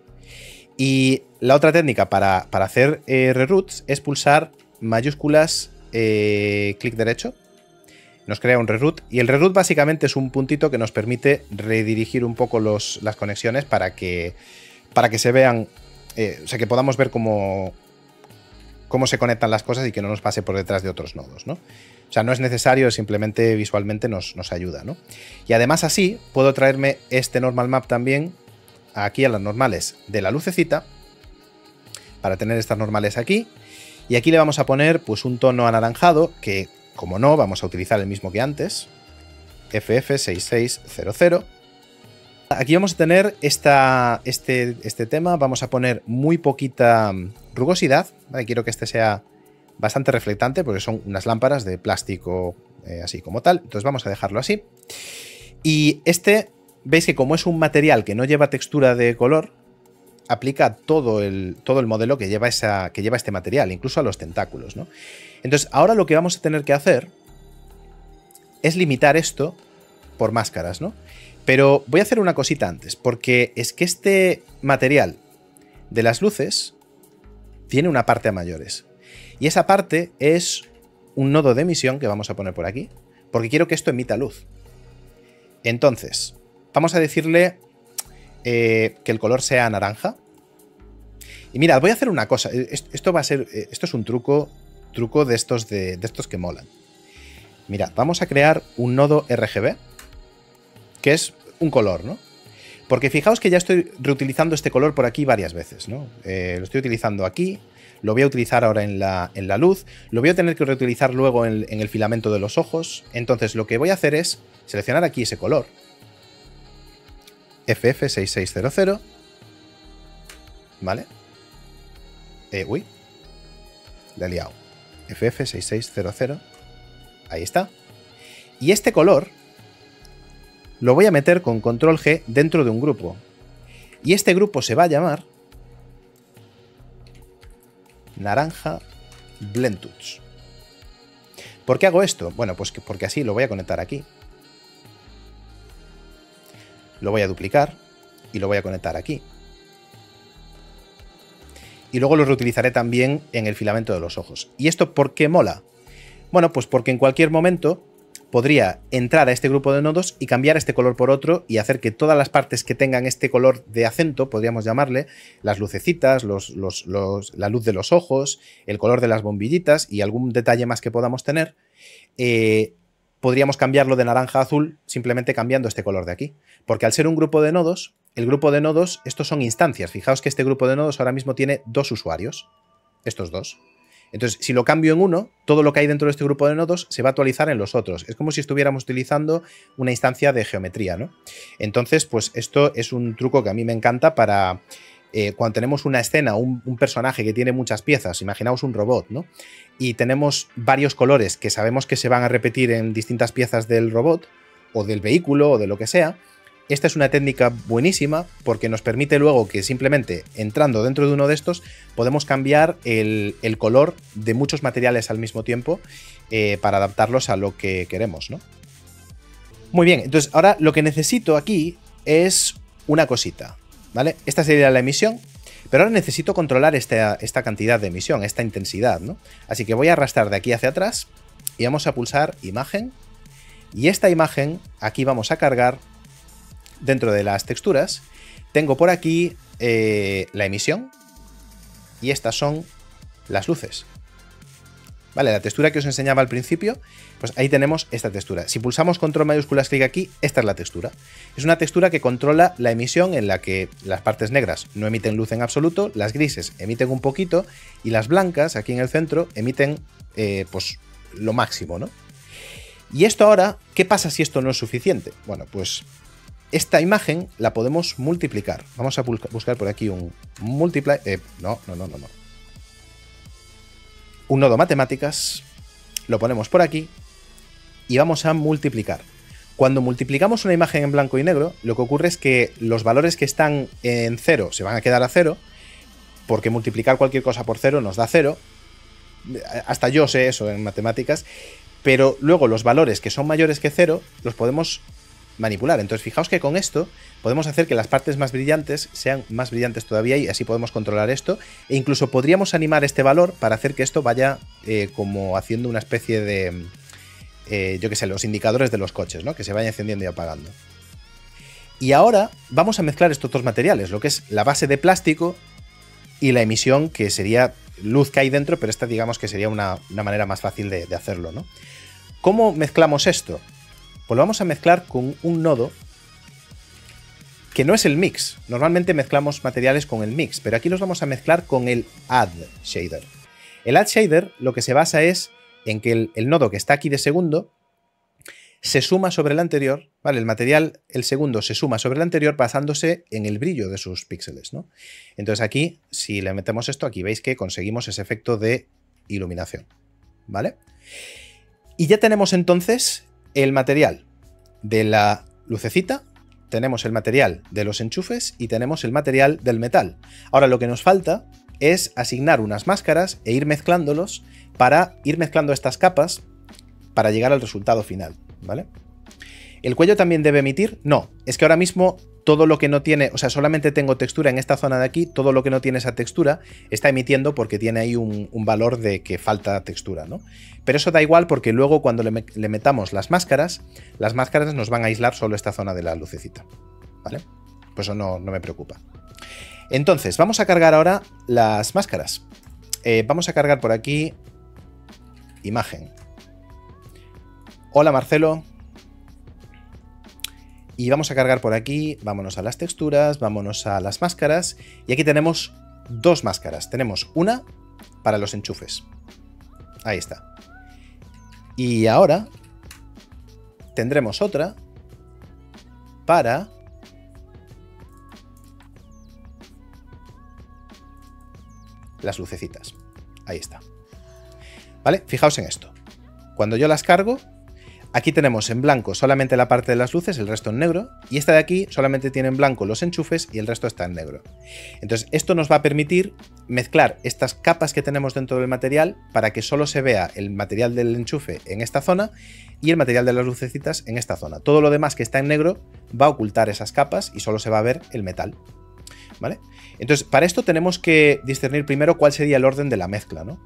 Y la otra técnica para, para hacer eh, reroutes es pulsar mayúsculas, eh, clic derecho, nos crea un reroute, y el reroute básicamente es un puntito que nos permite redirigir un poco los, las conexiones para que, para que se vean, eh, o sea, que podamos ver cómo, cómo se conectan las cosas y que no nos pase por detrás de otros nodos, ¿no? O sea, no es necesario, simplemente visualmente nos, nos ayuda, ¿no? Y además así puedo traerme este normal map también aquí a las normales de la lucecita para tener estas normales aquí. Y aquí le vamos a poner pues un tono anaranjado que, como no, vamos a utilizar el mismo que antes. F F seis seis cero cero. Aquí vamos a tener esta, este, este tema. Vamos a poner muy poquita rugosidad, ¿vale? Quiero que este sea bastante reflectante porque son unas lámparas de plástico eh, así como tal. Entonces vamos a dejarlo así. Y este, veis que como es un material que no lleva textura de color, aplica todo el, todo el modelo que lleva, esa, que lleva este material, incluso a los tentáculos, ¿no? Entonces ahora lo que vamos a tener que hacer es limitar esto por máscaras, ¿no? Pero voy a hacer una cosita antes, porque es que este material de las luces tiene una parte a mayores. Y esa parte es un nodo de emisión que vamos a poner por aquí, porque quiero que esto emita luz. Entonces, vamos a decirle eh, que el color sea naranja. Y mirad, voy a hacer una cosa. Esto va a ser, esto es un truco, truco de estos, de, de estos que molan. Mirad, vamos a crear un nodo R G B, que es un color, ¿no? Porque fijaos que ya estoy reutilizando este color por aquí varias veces, ¿no? Eh, lo estoy utilizando aquí. Lo voy a utilizar ahora en la, en la luz, lo voy a tener que reutilizar luego en, en el filamento de los ojos. Entonces lo que voy a hacer es seleccionar aquí ese color, F F seis seis cero cero, ¿vale? Eh, uy, le he liado. F F seis seis cero cero. Ahí está. Y este color lo voy a meter con control G dentro de un grupo. Y este grupo se va a llamar naranja Blend Touch. ¿Por qué hago esto? Bueno, pues porque así lo voy a conectar aquí. Lo voy a duplicar y lo voy a conectar aquí. Y luego lo reutilizaré también en el filamento de los ojos. ¿Y esto por qué mola? Bueno, pues porque en cualquier momento podría entrar a este grupo de nodos y cambiar este color por otro y hacer que todas las partes que tengan este color de acento, podríamos llamarle, las lucecitas, los, los, los, la luz de los ojos, el color de las bombillitas y algún detalle más que podamos tener, eh, podríamos cambiarlo de naranja a azul simplemente cambiando este color de aquí. Porque al ser un grupo de nodos, el grupo de nodos, estos son instancias. Fijaos que este grupo de nodos ahora mismo tiene dos usuarios, estos dos. Entonces, si lo cambio en uno, todo lo que hay dentro de este grupo de nodos se va a actualizar en los otros. Es como si estuviéramos utilizando una instancia de geometría, ¿no? Entonces, pues esto es un truco que a mí me encanta para eh, cuando tenemos una escena, un, un personaje que tiene muchas piezas, imaginaos un robot, ¿no? Y tenemos varios colores que sabemos que se van a repetir en distintas piezas del robot, o del vehículo, o de lo que sea. Esta es una técnica buenísima porque nos permite luego que simplemente entrando dentro de uno de estos podemos cambiar el, el color de muchos materiales al mismo tiempo eh, para adaptarlos a lo que queremos, ¿no? Muy bien, entonces ahora lo que necesito aquí es una cosita, ¿vale? Esta sería la emisión, pero ahora necesito controlar esta, esta cantidad de emisión, esta intensidad, ¿no? Así que voy a arrastrar de aquí hacia atrás y vamos a pulsar imagen y esta imagen aquí vamos a cargar. Dentro de las texturas tengo por aquí eh, la emisión y estas son las luces. Vale, la textura que os enseñaba al principio, pues ahí tenemos esta textura. Si pulsamos control mayúsculas clic aquí, esta es la textura. Es una textura que controla la emisión en la que las partes negras no emiten luz en absoluto, las grises emiten un poquito y las blancas aquí en el centro emiten eh, pues lo máximo, ¿no? Y esto ahora, ¿qué pasa si esto no es suficiente? Bueno, pues esta imagen la podemos multiplicar. Vamos a buscar por aquí un multiply. Eh, no, no, no, no, no. Un nodo matemáticas. Lo ponemos por aquí. Y vamos a multiplicar. Cuando multiplicamos una imagen en blanco y negro, lo que ocurre es que los valores que están en cero se van a quedar a cero. Porque multiplicar cualquier cosa por cero nos da cero. Hasta yo sé eso en matemáticas. Pero luego los valores que son mayores que cero los podemos manipular. Entonces fijaos que con esto podemos hacer que las partes más brillantes sean más brillantes todavía y así podemos controlar esto e incluso podríamos animar este valor para hacer que esto vaya eh, como haciendo una especie de eh, yo que sé, los indicadores de los coches, ¿no? Que se vaya encendiendo y apagando. Y ahora vamos a mezclar estos dos materiales, lo que es la base de plástico y la emisión, que sería luz que hay dentro, pero esta digamos que sería una, una manera más fácil de, de hacerlo, ¿no? ¿Cómo mezclamos esto? Pues lo vamos a mezclar con un nodo que no es el mix. Normalmente mezclamos materiales con el mix, pero aquí los vamos a mezclar con el add shader. El add shader lo que se basa es en que el, el nodo que está aquí de segundo se suma sobre el anterior, ¿vale? El material, el segundo, se suma sobre el anterior basándose en el brillo de sus píxeles, ¿no? Entonces aquí, si le metemos esto, aquí veis que conseguimos ese efecto de iluminación, ¿vale? Y ya tenemos entonces el material de la lucecita, tenemos el material de los enchufes y tenemos el material del metal. Ahora lo que nos falta es asignar unas máscaras e ir mezclándolos para ir mezclando estas capas para llegar al resultado final, ¿vale? ¿El cuello también debe emitir? No, es que ahora mismo todo lo que no tiene, o sea, solamente tengo textura en esta zona de aquí, todo lo que no tiene esa textura está emitiendo porque tiene ahí un, un valor de que falta textura, ¿no? Pero eso da igual porque luego cuando le, me le metamos las máscaras, las máscaras nos van a aislar solo esta zona de la lucecita, ¿vale? Pues eso no, no me preocupa. Entonces, vamos a cargar ahora las máscaras. Eh, vamos a cargar por aquí imagen. Hola Marcelo. Y vamos a cargar por aquí, vámonos a las texturas, vámonos a las máscaras. Y aquí tenemos dos máscaras. Tenemos una para los enchufes. Ahí está. Y ahora tendremos otra para las lucecitas. Ahí está. ¿Vale? Fijaos en esto. Cuando yo las cargo, aquí tenemos en blanco solamente la parte de las luces, el resto en negro, y esta de aquí solamente tiene en blanco los enchufes y el resto está en negro. Entonces, esto nos va a permitir mezclar estas capas que tenemos dentro del material para que solo se vea el material del enchufe en esta zona y el material de las lucecitas en esta zona. Todo lo demás que está en negro va a ocultar esas capas y solo se va a ver el metal. ¿Vale? Entonces, para esto tenemos que discernir primero cuál sería el orden de la mezcla, ¿no?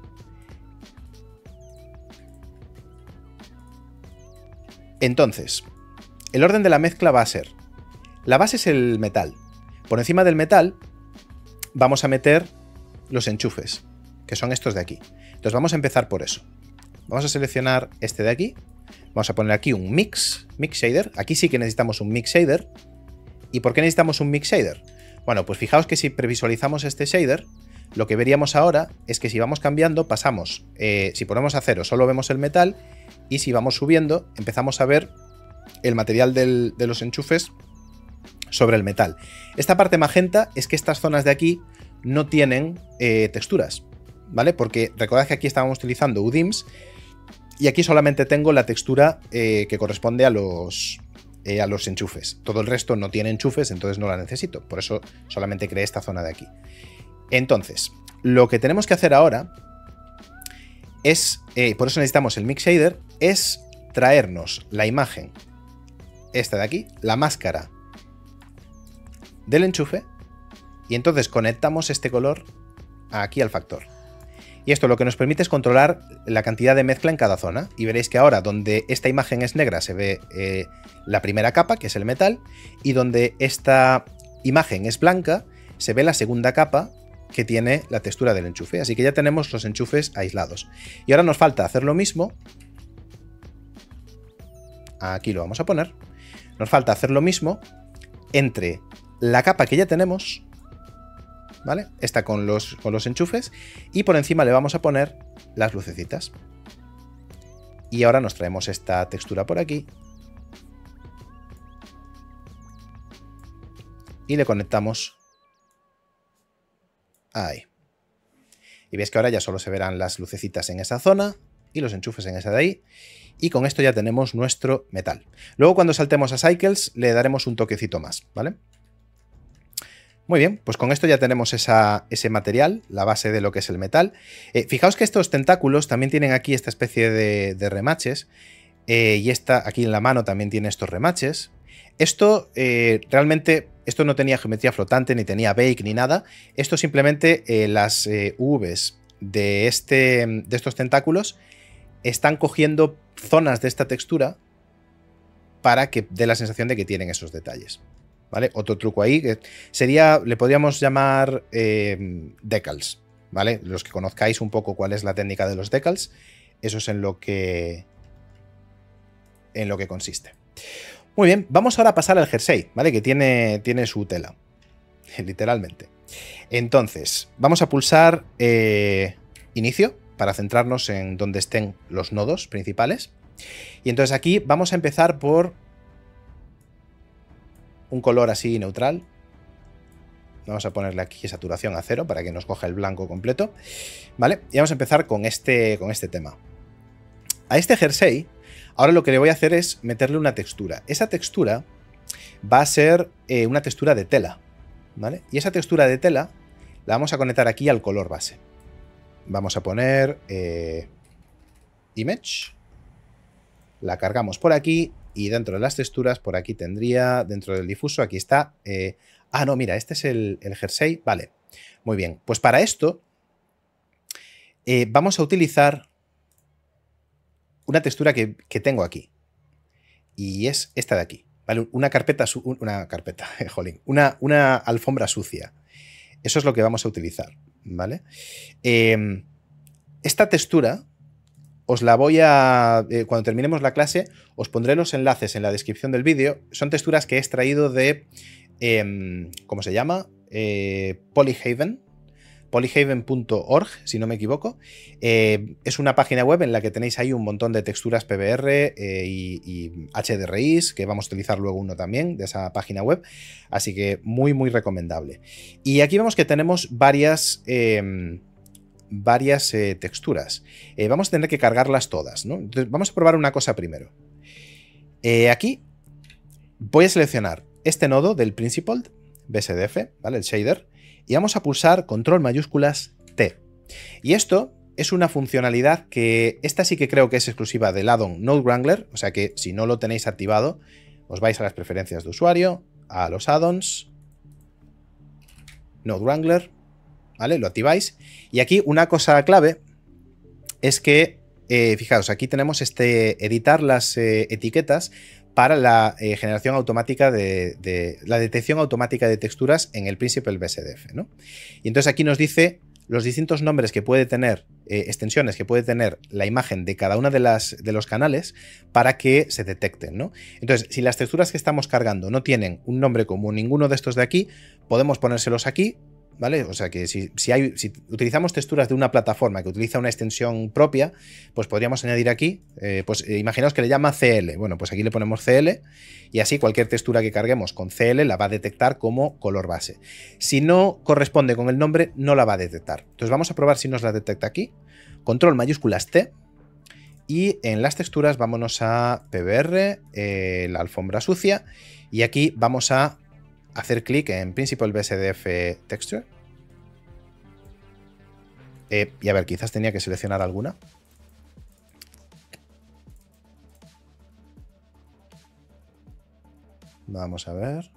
Entonces, el orden de la mezcla va a ser: la base es el metal. Por encima del metal vamos a meter los enchufes, que son estos de aquí. Entonces vamos a empezar por eso. Vamos a seleccionar este de aquí. Vamos a poner aquí un mix, mix shader. Aquí sí que necesitamos un mix shader. ¿Y por qué necesitamos un mix shader? Bueno, pues fijaos que si previsualizamos este shader, lo que veríamos ahora es que si vamos cambiando, pasamos, eh, si ponemos a cero solo vemos el metal, y si vamos subiendo empezamos a ver el material del, de los enchufes sobre el metal. Esta parte magenta es que estas zonas de aquí no tienen eh, texturas, ¿vale? Porque recordad que aquí estábamos utilizando U D I Ms y aquí solamente tengo la textura eh, que corresponde a los, eh, a los enchufes. Todo el resto no tiene enchufes, entonces no la necesito. Por eso solamente creé esta zona de aquí. Entonces, lo que tenemos que hacer ahora es, eh, por eso necesitamos el Mix Shader, es traernos la imagen, esta de aquí, la máscara del enchufe, y entonces conectamos este color aquí al factor. Y esto lo que nos permite es controlar la cantidad de mezcla en cada zona. Y veréis que ahora donde esta imagen es negra se ve eh, la primera capa, que es el metal, y donde esta imagen es blanca se ve la segunda capa, que tiene la textura del enchufe. Así que ya tenemos los enchufes aislados. Y ahora nos falta hacer lo mismo. Aquí lo vamos a poner. Nos falta hacer lo mismo entre la capa que ya tenemos, ¿vale? Esta con los, con los enchufes, y por encima le vamos a poner las lucecitas. Y ahora nos traemos esta textura por aquí y le conectamos ahí. Y veis que ahora ya solo se verán las lucecitas en esa zona y los enchufes en esa de ahí. Y con esto ya tenemos nuestro metal. Luego cuando saltemos a Cycles le daremos un toquecito más, ¿vale? Muy bien, pues con esto ya tenemos esa, ese material, la base de lo que es el metal. Eh, fijaos que estos tentáculos también tienen aquí esta especie de, de remaches. Eh, y esta aquí en la mano también tiene estos remaches. Esto eh, realmente, esto no tenía geometría flotante, ni tenía bake, ni nada. Esto simplemente eh, las eh, U Vs de, este, de estos tentáculos están cogiendo zonas de esta textura para que dé la sensación de que tienen esos detalles. ¿Vale? Otro truco ahí que sería, le podríamos llamar eh, decals, ¿vale? Los que conozcáis un poco cuál es la técnica de los decals, eso es en lo que en lo que consiste. Muy bien, vamos ahora a pasar al jersey, ¿vale? Que tiene, tiene su tela, literalmente. Entonces, vamos a pulsar eh, inicio para centrarnos en donde estén los nodos principales. Y entonces aquí vamos a empezar por un color así neutral. Vamos a ponerle aquí saturación a cero para que nos coja el blanco completo. ¿Vale? Y vamos a empezar con este, con este tema. A este jersey, ahora lo que le voy a hacer es meterle una textura. Esa textura va a ser eh, una textura de tela. ¿Vale? Y esa textura de tela la vamos a conectar aquí al color base. Vamos a poner eh, Image. La cargamos por aquí. Y dentro de las texturas, por aquí tendría, dentro del difuso, aquí está. Eh, ah, no, mira, este es el, el jersey. Vale, muy bien. Pues para esto eh, vamos a utilizar una textura que, que tengo aquí. Y es esta de aquí. ¿Vale? Una carpeta, una carpeta, jolín, una, una alfombra sucia. Eso es lo que vamos a utilizar, ¿vale? Eh, esta textura os la voy a... Eh, cuando terminemos la clase, os pondré los enlaces en la descripción del vídeo. Son texturas que he extraído de... Eh, ¿Cómo se llama? Eh, Polyhaven. polyhaven punto org, si no me equivoco. Eh, es una página web en la que tenéis ahí un montón de texturas P B R eh, y, y H D R Is, que vamos a utilizar luego uno también de esa página web. Así que muy, muy recomendable. Y aquí vemos que tenemos varias... Eh, varias eh, texturas. Eh, vamos a tener que cargarlas todas, ¿no? Entonces vamos a probar una cosa primero. Eh, aquí voy a seleccionar este nodo del Principled, B S D F, ¿vale? El shader, y vamos a pulsar control mayúsculas T. Y esto es una funcionalidad que esta sí que creo que es exclusiva del add-on Node Wrangler, o sea que si no lo tenéis activado, os vais a las preferencias de usuario, a los add-ons, Node Wrangler, ¿vale? Lo activáis. Y aquí una cosa clave es que, eh, fijaos, aquí tenemos este editar las eh, etiquetas para la eh, generación automática de, de la detección automática de texturas en el Principled B S D F, ¿no? Y entonces aquí nos dice los distintos nombres que puede tener, eh, extensiones que puede tener la imagen de cada una de, las, de los canales para que se detecten, ¿no? Entonces, si las texturas que estamos cargando no tienen un nombre como ninguno de estos de aquí, podemos ponérselos aquí, ¿vale? O sea que si, si, hay, si utilizamos texturas de una plataforma que utiliza una extensión propia, pues podríamos añadir aquí, eh, pues eh, imaginaos que le llama C L. Bueno, pues aquí le ponemos C L y así cualquier textura que carguemos con C L la va a detectar como color base. Si no corresponde con el nombre, no la va a detectar. Entonces vamos a probar si nos la detecta aquí. Control mayúsculas T. Y en las texturas vámonos a P B R, eh, la alfombra sucia, y aquí vamos a hacer clic en Principled B S D F Texture. Eh, y a ver, quizás tenía que seleccionar alguna. Vamos a ver.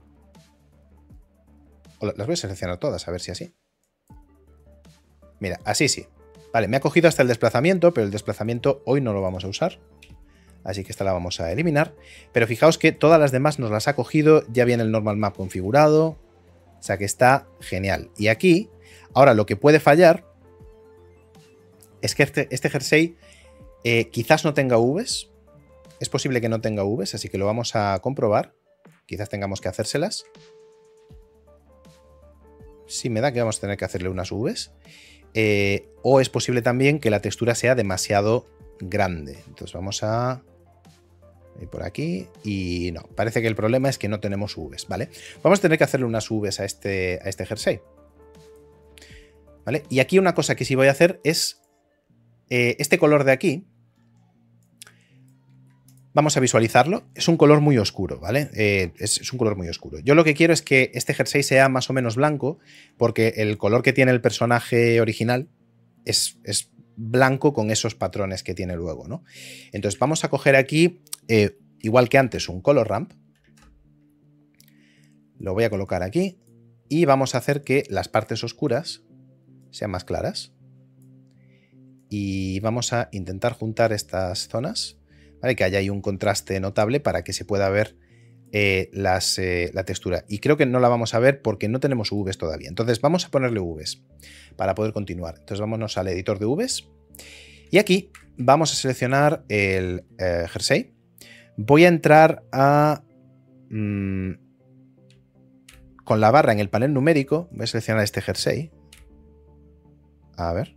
Las voy a seleccionar todas, a ver si así. Mira, así sí. Vale, me ha cogido hasta el desplazamiento, pero el desplazamiento hoy no lo vamos a usar. Así que esta la vamos a eliminar. Pero fijaos que todas las demás nos las ha cogido. Ya viene el normal map configurado. O sea que está genial. Y aquí, ahora lo que puede fallar es que este, este jersey eh, quizás no tenga Vs. Es posible que no tenga Vs, así que lo vamos a comprobar. Quizás tengamos que hacérselas. Sí, me da que vamos a tener que hacerle unas Vs. Eh, o es posible también que la textura sea demasiado grande. Entonces vamos a ir por aquí y no, parece que el problema es que no tenemos Vs, ¿vale? Vamos a tener que hacerle unas Vs a este, a este jersey, ¿vale? Y aquí una cosa que sí voy a hacer es eh, este color de aquí. Vamos a visualizarlo. Es un color muy oscuro, ¿vale? Eh, es, es un color muy oscuro. Yo lo que quiero es que este jersey sea más o menos blanco, porque el color que tiene el personaje original es, es blanco con esos patrones que tiene luego, ¿no? Entonces vamos a coger aquí, eh, igual que antes, un color ramp. Lo voy a colocar aquí y vamos a hacer que las partes oscuras sean más claras. Y vamos a intentar juntar estas zonas, ¿vale? Que haya ahí un contraste notable para que se pueda ver eh, las, eh, la textura. Y creo que no la vamos a ver porque no tenemos Vs todavía. Entonces vamos a ponerle Vs para poder continuar. Entonces vámonos al editor de Vs. Y aquí vamos a seleccionar el eh, jersey. Voy a entrar a... Mmm, con la barra en el panel numérico. Voy a seleccionar este jersey. A ver.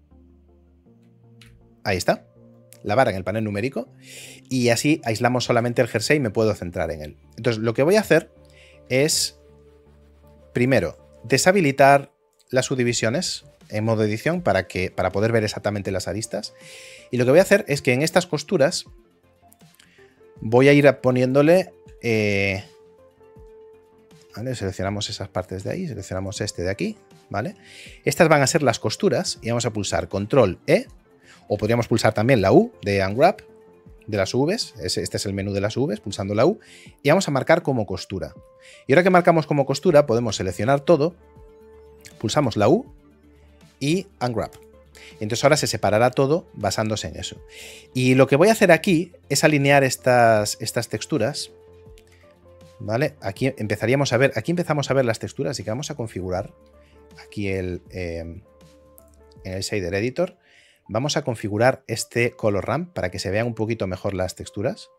Ahí está. La barra en el panel numérico. Y así aislamos solamente el jersey y me puedo centrar en él. Entonces lo que voy a hacer es, primero, deshabilitar las subdivisiones en modo edición para, que, para poder ver exactamente las aristas. Y lo que voy a hacer es que en estas costuras voy a ir poniéndole... Eh, ¿vale? Seleccionamos esas partes de ahí, seleccionamos este de aquí, ¿vale? Estas van a ser las costuras y vamos a pulsar control E, o podríamos pulsar también la U de Unwrap, de las Vs, este es el menú de las Vs, pulsando la U, y vamos a marcar como costura. Y ahora que marcamos como costura podemos seleccionar todo, pulsamos la U y Unwrap. Entonces ahora se separará todo basándose en eso. Y lo que voy a hacer aquí es alinear estas, estas texturas, ¿vale? Aquí empezaríamos a ver, aquí empezamos a ver las texturas y que vamos a configurar aquí el, eh, en el shader editor. Vamos a configurar este color ramp para que se vean un poquito mejor las texturas.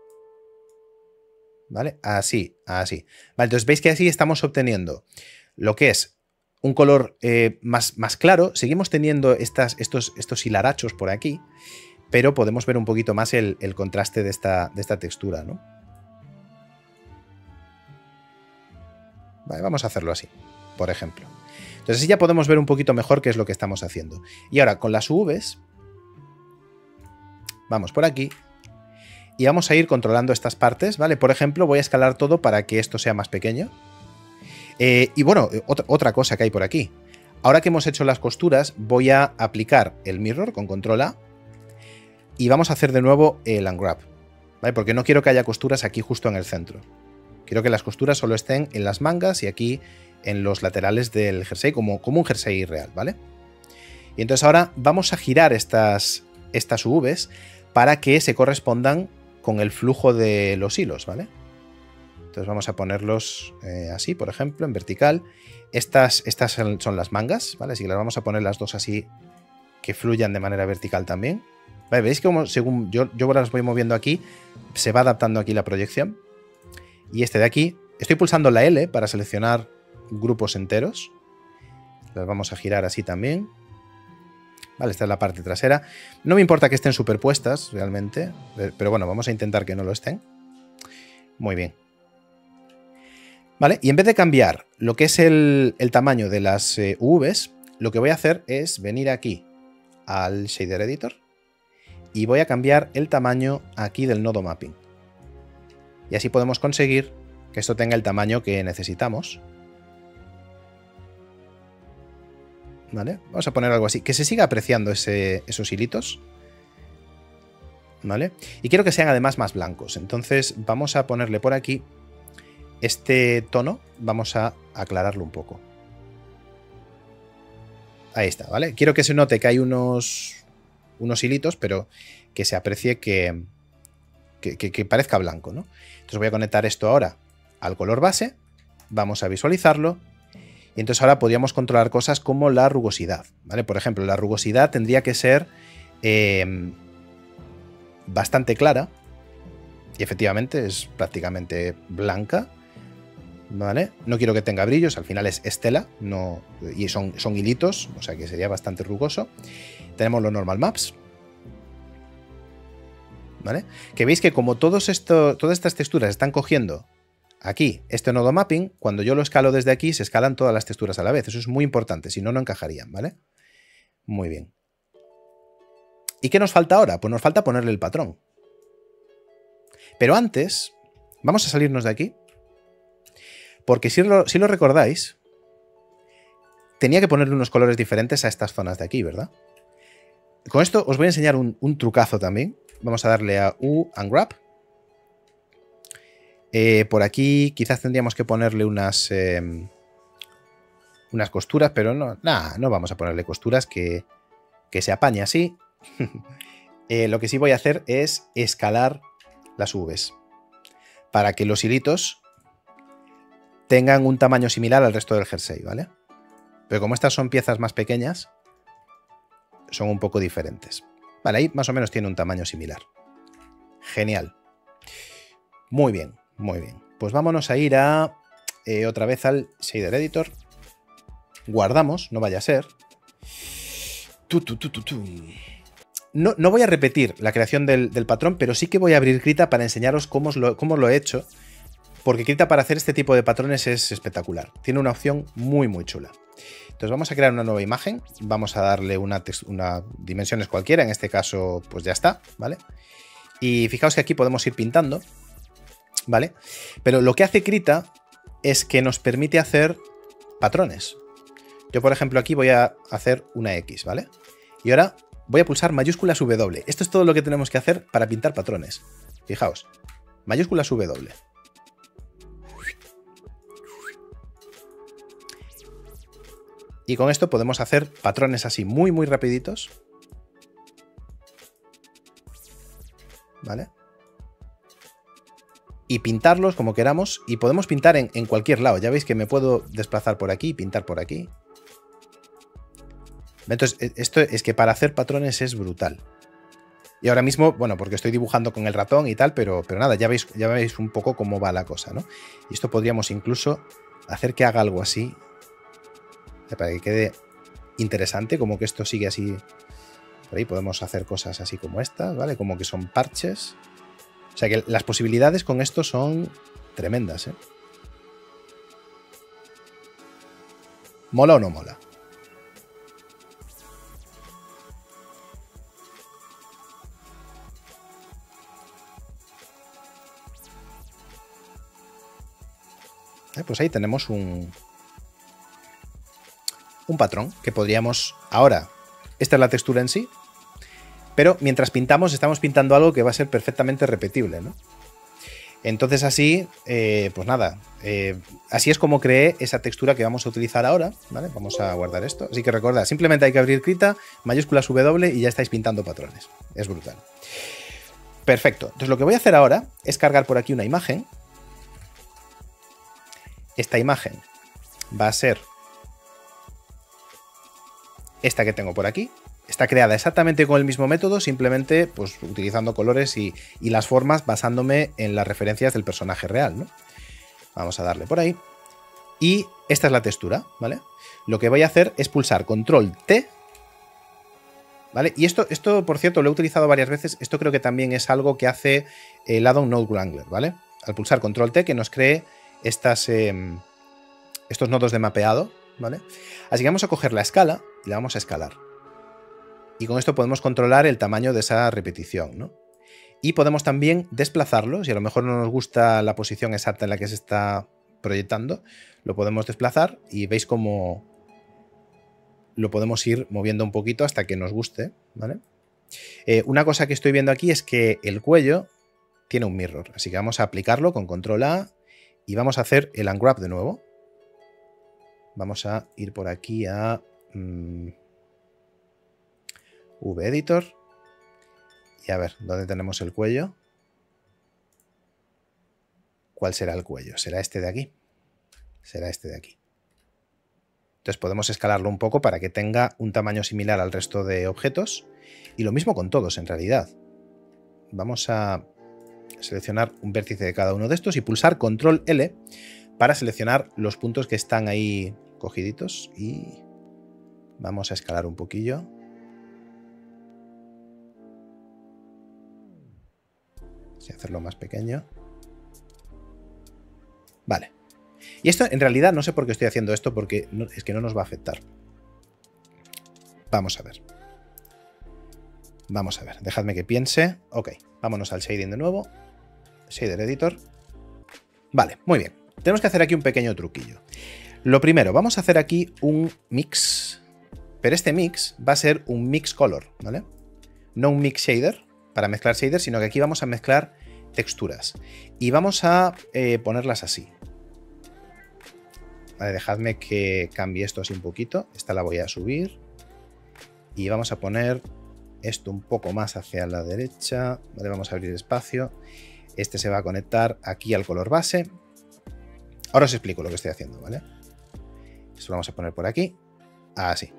¿Vale? Así, así. Vale, entonces veis que así estamos obteniendo lo que es un color eh, más, más claro. Seguimos teniendo estas, estos, estos hilarachos por aquí, pero podemos ver un poquito más el, el contraste de esta, de esta textura, ¿no? Vale, vamos a hacerlo así, por ejemplo. Entonces así ya podemos ver un poquito mejor qué es lo que estamos haciendo. Y ahora con las U Vs, vamos por aquí y vamos a ir controlando estas partes, ¿vale? Por ejemplo, voy a escalar todo para que esto sea más pequeño. Eh, y bueno, otra, otra cosa que hay por aquí. Ahora que hemos hecho las costuras, voy a aplicar el mirror con control A y vamos a hacer de nuevo el unwrap, ¿vale? Porque no quiero que haya costuras aquí justo en el centro. Quiero que las costuras solo estén en las mangas y aquí en los laterales del jersey, como, como un jersey real, ¿vale? Y entonces ahora vamos a girar estas, estas U Vs para que se correspondan con el flujo de los hilos, ¿vale? Entonces vamos a ponerlos eh, así, por ejemplo, en vertical. Estas, estas son las mangas, ¿vale? Así que las vamos a poner las dos así, que fluyan de manera vertical también. ¿Vale? ¿Veis que como, según yo, yo las voy moviendo aquí, se va adaptando aquí la proyección? Y este de aquí, estoy pulsando la L para seleccionar grupos enteros. Las vamos a girar así también. Vale, esta es la parte trasera. No me importa que estén superpuestas realmente, pero bueno, vamos a intentar que no lo estén. Muy bien. Vale, y en vez de cambiar lo que es el, el tamaño de las eh, U Vs, lo que voy a hacer es venir aquí al Shader Editor y voy a cambiar el tamaño aquí del nodo mapping. Y así podemos conseguir que esto tenga el tamaño que necesitamos. ¿Vale? Vamos a poner algo así, que se siga apreciando ese, esos hilitos. ¿Vale? Y quiero que sean además más blancos. Entonces vamos a ponerle por aquí este tono, vamos a aclararlo un poco. Ahí está, ¿vale? Quiero que se note que hay unos, unos hilitos, pero que se aprecie que, que, que, que parezca blanco, ¿no? Entonces voy a conectar esto ahora al color base, vamos a visualizarlo. Y entonces ahora podríamos controlar cosas como la rugosidad, ¿vale? Por ejemplo, la rugosidad tendría que ser eh, bastante clara. Y efectivamente es prácticamente blanca, ¿vale? No quiero que tenga brillos, al final es estela, no, y son, son hilitos, o sea que sería bastante rugoso. Tenemos los normal maps, ¿vale? Que veis que como todos esto, todas estas texturas están cogiendo aquí este nodo mapping, cuando yo lo escalo desde aquí, se escalan todas las texturas a la vez. Eso es muy importante, si no, no encajarían, ¿vale? Muy bien. ¿Y qué nos falta ahora? Pues nos falta ponerle el patrón. Pero antes, vamos a salirnos de aquí, porque si lo, si lo recordáis, tenía que ponerle unos colores diferentes a estas zonas de aquí, ¿verdad? Con esto os voy a enseñar un, un trucazo también. Vamos a darle a U Unwrap. Eh, por aquí quizás tendríamos que ponerle unas, eh, unas costuras, pero no, nah, no vamos a ponerle costuras, que, que se apañe así. eh, lo que sí voy a hacer es escalar las U Vs para que los hilitos tengan un tamaño similar al resto del jersey, ¿vale? Pero como estas son piezas más pequeñas, son un poco diferentes. Vale, ahí más o menos tiene un tamaño similar. Genial. Muy bien. Muy bien, pues vámonos a ir a eh, otra vez al Shader Editor. Guardamos, no vaya a ser. Tu, tu, tu, tu, tu. No, no voy a repetir la creación del, del patrón, pero sí que voy a abrir Krita para enseñaros cómo, os lo, cómo lo he hecho. Porque Krita para hacer este tipo de patrones es espectacular. Tiene una opción muy muy chula. Entonces vamos a crear una nueva imagen. Vamos a darle una, una dimensiones cualquiera. En este caso, pues ya está, ¿vale? Y fijaos que aquí podemos ir pintando, ¿vale? Pero lo que hace Krita es que nos permite hacer patrones. Yo, por ejemplo, aquí voy a hacer una X, ¿vale? Y ahora voy a pulsar mayúsculas W. Esto es todo lo que tenemos que hacer para pintar patrones. Fijaos, mayúsculas W. Y con esto podemos hacer patrones así muy, muy rapiditos, ¿vale? Y pintarlos como queramos, y podemos pintar en, en cualquier lado. Ya veis que me puedo desplazar por aquí y pintar por aquí. Entonces, esto es que para hacer patrones es brutal. Y ahora mismo, bueno, porque estoy dibujando con el ratón y tal, pero, pero nada, ya veis, ya veis un poco cómo va la cosa, ¿no? Y esto podríamos incluso hacer que haga algo así, para que quede interesante, como que esto sigue así. Por ahí podemos hacer cosas así como estas, ¿vale? Como que son parches. O sea que las posibilidades con esto son tremendas, ¿eh? ¿Mola o no mola? Eh, pues ahí tenemos un, un patrón que podríamos... Ahora, esta es la textura en sí, pero mientras pintamos estamos pintando algo que va a ser perfectamente repetible, ¿no? Entonces así, eh, pues nada, eh, así es como creé esa textura que vamos a utilizar ahora, ¿vale? Vamos a guardar esto. Así que recordad, simplemente hay que abrir Krita, mayúsculas W y ya estáis pintando patrones. Es brutal. Perfecto. Entonces lo que voy a hacer ahora es cargar por aquí una imagen. Esta imagen va a ser esta que tengo por aquí. Está creada exactamente con el mismo método, simplemente pues, utilizando colores y, y las formas basándome en las referencias del personaje real, ¿no? Vamos a darle por ahí. Y esta es la textura, ¿vale? Lo que voy a hacer es pulsar control T, ¿vale? Y esto, esto, por cierto, lo he utilizado varias veces. Esto creo que también es algo que hace el add-on Node Wrangler, ¿vale? Al pulsar control T, que nos cree estas, eh, estos nodos de mapeado, ¿vale? Así que vamos a coger la escala y la vamos a escalar. Y con esto podemos controlar el tamaño de esa repetición, ¿no? Y podemos también desplazarlo. Si a lo mejor no nos gusta la posición exacta en la que se está proyectando, lo podemos desplazar y veis cómo lo podemos ir moviendo un poquito hasta que nos guste, ¿vale? Eh, una cosa que estoy viendo aquí es que el cuello tiene un mirror, así que vamos a aplicarlo con control A y vamos a hacer el unwrap de nuevo. Vamos a ir por aquí a... Mmm, V-Editor. Y a ver, ¿dónde tenemos el cuello? ¿Cuál será el cuello? ¿Será este de aquí? Será este de aquí. Entonces podemos escalarlo un poco para que tenga un tamaño similar al resto de objetos. Y lo mismo con todos, en realidad. Vamos a seleccionar un vértice de cada uno de estos y pulsar control L para seleccionar los puntos que están ahí cogiditos. Y vamos a escalar un poquillo. Y hacerlo más pequeño. Vale. Y esto en realidad no sé por qué estoy haciendo esto, porque no, es que no nos va a afectar. Vamos a ver. Vamos a ver. Dejadme que piense. Ok, vámonos al shading de nuevo. Shader Editor. Vale, muy bien. Tenemos que hacer aquí un pequeño truquillo. Lo primero, vamos a hacer aquí un mix. Pero este mix va a ser un mix color, ¿vale? No un mix shader para mezclar shaders, sino que aquí vamos a mezclar texturas. Y vamos a eh, ponerlas así. Vale, dejadme que cambie esto así un poquito. Esta la voy a subir. Y vamos a poner esto un poco más hacia la derecha. Vale, vamos a abrir espacio. Este se va a conectar aquí al color base. Ahora os explico lo que estoy haciendo, ¿vale? Esto lo vamos a poner por aquí. Así.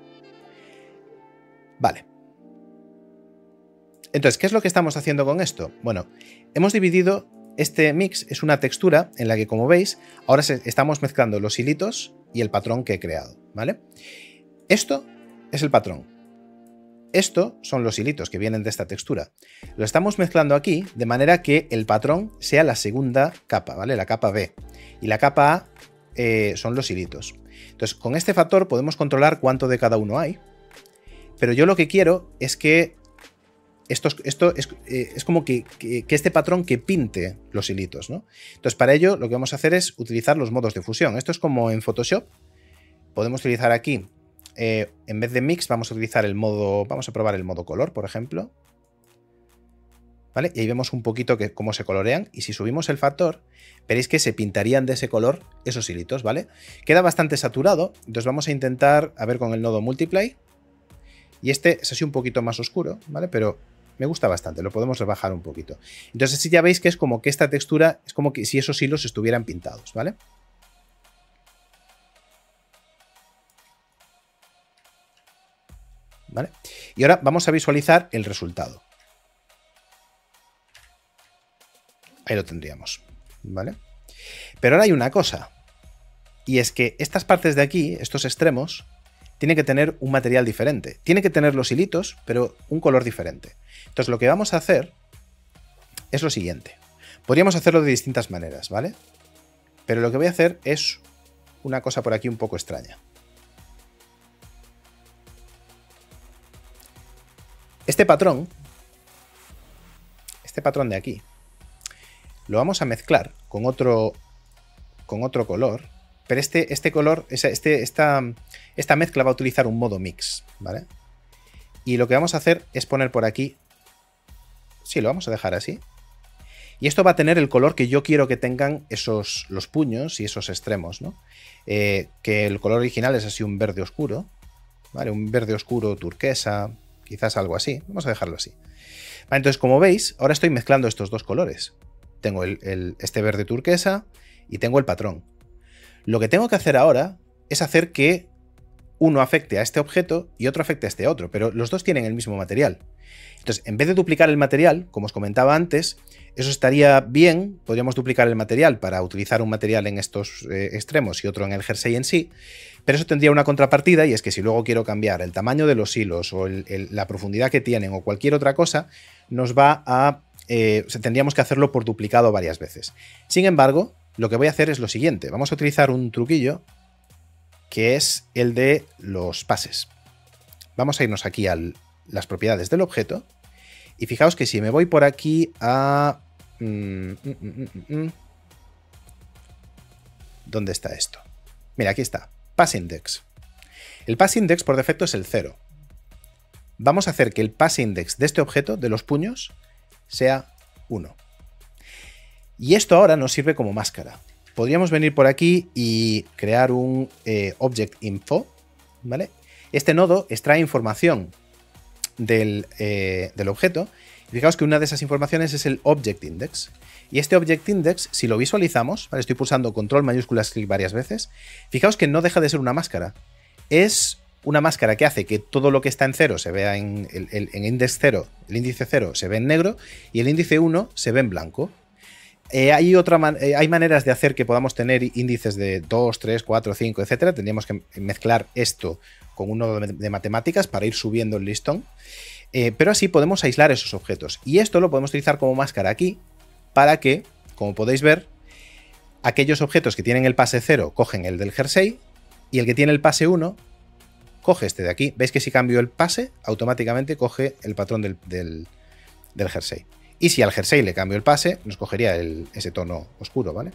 Vale. Entonces, ¿qué es lo que estamos haciendo con esto? Bueno, hemos dividido, este mix es una textura en la que, como veis, ahora se, estamos mezclando los hilitos y el patrón que he creado, ¿vale? Esto es el patrón. Esto son los hilitos que vienen de esta textura. Lo estamos mezclando aquí de manera que el patrón sea la segunda capa, ¿vale? La capa B. Y la capa A eh, son los hilitos. Entonces, con este factor podemos controlar cuánto de cada uno hay. Pero yo lo que quiero es que Esto, esto es, eh, es como que, que, que este patrón que pinte los hilitos, ¿no? Entonces, para ello lo que vamos a hacer es utilizar los modos de fusión. Esto es como en Photoshop. Podemos utilizar aquí, eh, en vez de mix, vamos a utilizar el modo, vamos a probar el modo color, por ejemplo. ¿Vale? Y ahí vemos un poquito que, cómo se colorean. Y si subimos el factor, veréis que se pintarían de ese color esos hilitos, ¿vale? Queda bastante saturado, entonces vamos a intentar, a ver con el nodo Multiply. Y este es así un poquito más oscuro, ¿vale? Pero me gusta bastante, lo podemos rebajar un poquito. Entonces así ya veis que es como que esta textura es como que si esos hilos estuvieran pintados, ¿vale? ¿Vale? Y ahora vamos a visualizar el resultado. Ahí lo tendríamos, ¿vale? Pero ahora hay una cosa, y es que estas partes de aquí, estos extremos, tienen que tener un material diferente. Tiene que tener los hilitos, pero un color diferente. Entonces lo que vamos a hacer es lo siguiente. Podríamos hacerlo de distintas maneras, ¿vale? Pero lo que voy a hacer es una cosa por aquí un poco extraña. Este patrón, este patrón de aquí, lo vamos a mezclar con otro, con otro color, pero este, este color, este, esta, esta mezcla va a utilizar un modo mix, ¿vale? Y lo que vamos a hacer es poner por aquí, sí, lo vamos a dejar así, y esto va a tener el color que yo quiero que tengan esos, los puños y esos extremos, ¿no? Eh, que el color original es así un verde oscuro, ¿vale? Un verde oscuro turquesa, quizás algo así, vamos a dejarlo así. Vale, entonces, como veis, ahora estoy mezclando estos dos colores. Tengo el, el, este verde turquesa y tengo el patrón. Lo que tengo que hacer ahora es hacer que uno afecte a este objeto y otro afecte a este otro, pero los dos tienen el mismo material. Entonces, en vez de duplicar el material, como os comentaba antes, eso estaría bien, podríamos duplicar el material para utilizar un material en estos eh, extremos y otro en el jersey en sí, pero eso tendría una contrapartida, y es que si luego quiero cambiar el tamaño de los hilos o el, el, la profundidad que tienen o cualquier otra cosa, nos va a... Eh, o sea, tendríamos que hacerlo por duplicado varias veces. Sin embargo, lo que voy a hacer es lo siguiente. Vamos a utilizar un truquillo que es el de los pases. Vamos a irnos aquí a las propiedades del objeto y fijaos que si me voy por aquí a... Mm, mm, mm, mm, mm. ¿Dónde está esto? Mira, aquí está. Pass index. El pass index por defecto es el cero. Vamos a hacer que el pass index de este objeto, de los puños, sea uno. Y esto ahora nos sirve como máscara. Podríamos venir por aquí y crear un eh, object info, ¿vale? Este nodo extrae información del, eh, del objeto. Y fijaos que una de esas informaciones es el object index. Y este object index, si lo visualizamos, ¿vale? Estoy pulsando control mayúsculas clic varias veces, fijaos que no deja de ser una máscara. Es una máscara que hace que todo lo que está en cero se vea en, el, el, en index cero, el índice cero se ve en negro y el índice uno se ve en blanco. Eh, hay, otra man eh, hay maneras de hacer que podamos tener índices de dos, tres, cuatro, cinco, etcétera. Tendríamos que mezclar esto con un nodo de, de matemáticas para ir subiendo el listón. Eh, pero así podemos aislar esos objetos. Y esto lo podemos utilizar como máscara aquí para que, como podéis ver, aquellos objetos que tienen el pase cero cogen el del jersey y el que tiene el pase uno coge este de aquí. ¿Veis que si cambio el pase, automáticamente coge el patrón del, del, del jersey? Y si al jersey le cambio el pase, nos cogería el, ese tono oscuro, ¿vale?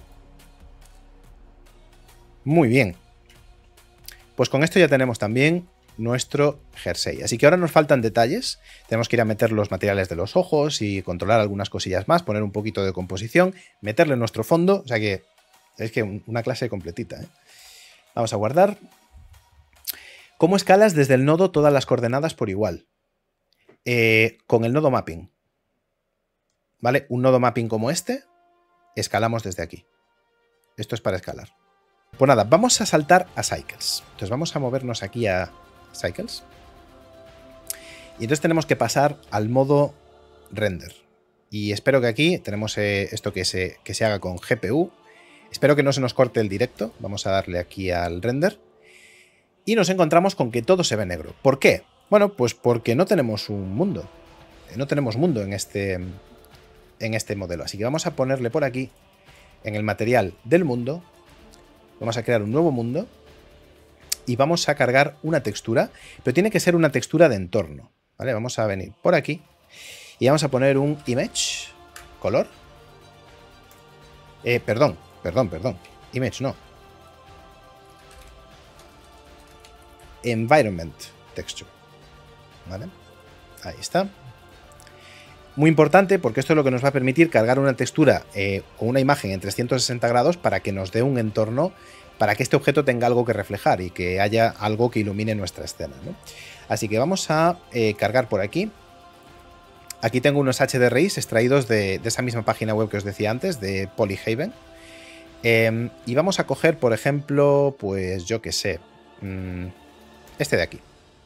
Muy bien. Pues con esto ya tenemos también nuestro jersey. Así que ahora nos faltan detalles. Tenemos que ir a meter los materiales de los ojos y controlar algunas cosillas más, poner un poquito de composición, meterle nuestro fondo. O sea que es que una clase completita, ¿eh? Vamos a guardar. ¿Cómo escalas desde el nodo todas las coordenadas por igual? Eh, con el nodo mapping. ¿Vale? Un nodo mapping como este, escalamos desde aquí. Esto es para escalar. Pues nada, vamos a saltar a Cycles. Entonces vamos a movernos aquí a Cycles. Y entonces tenemos que pasar al modo Render. Y espero que aquí tenemos eh, esto que se, que se haga con G P U. Espero que no se nos corte el directo. Vamos a darle aquí al Render. Y nos encontramos con que todo se ve negro. ¿Por qué? Bueno, pues porque no tenemos un mundo. No tenemos mundo en este, en este modelo. Así que vamos a ponerle por aquí, en el material del mundo, vamos a crear un nuevo mundo y vamos a cargar una textura, pero tiene que ser una textura de entorno, ¿vale? Vamos a venir por aquí y vamos a poner un image, color. Eh, perdón, perdón, perdón. Image no. Environment texture, ¿vale? Ahí está. Muy importante porque esto es lo que nos va a permitir cargar una textura eh, o una imagen en trescientos sesenta grados para que nos dé un entorno, para que este objeto tenga algo que reflejar y que haya algo que ilumine nuestra escena, ¿no? Así que vamos a eh, cargar por aquí. Aquí tengo unos H D R Is extraídos de, de esa misma página web que os decía antes, de Polyhaven. Eh, y vamos a coger, por ejemplo, pues yo qué sé, mmm, este de aquí.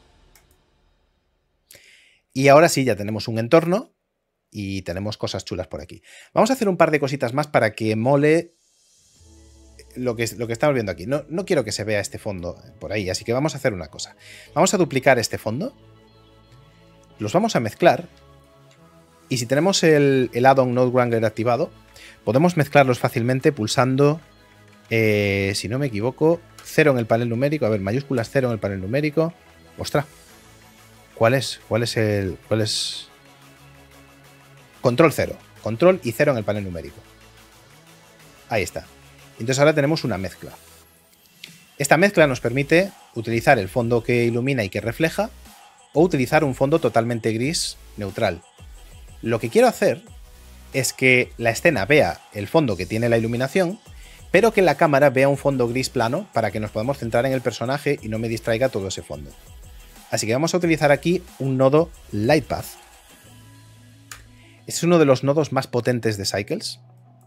Y ahora sí, ya tenemos un entorno y tenemos cosas chulas por aquí. Vamos a hacer un par de cositas más para que mole lo que, lo que estamos viendo aquí. No, no quiero que se vea este fondo por ahí, así que vamos a hacer una cosa. Vamos a duplicar este fondo, los vamos a mezclar, y si tenemos el, el add-on Node Wrangler activado, podemos mezclarlos fácilmente pulsando, eh, si no me equivoco, cero en el panel numérico. A ver, mayúsculas cero en el panel numérico. ¡Ostras! ¿Cuál es? ¿Cuál es el...? ¿Cuál es...? Control cero. Control y cero en el panel numérico. Ahí está. Entonces ahora tenemos una mezcla. Esta mezcla nos permite utilizar el fondo que ilumina y que refleja o utilizar un fondo totalmente gris neutral. Lo que quiero hacer es que la escena vea el fondo que tiene la iluminación, pero que la cámara vea un fondo gris plano para que nos podamos centrar en el personaje y no me distraiga todo ese fondo. Así que vamos a utilizar aquí un nodo Lightpath. Es uno de los nodos más potentes de Cycles.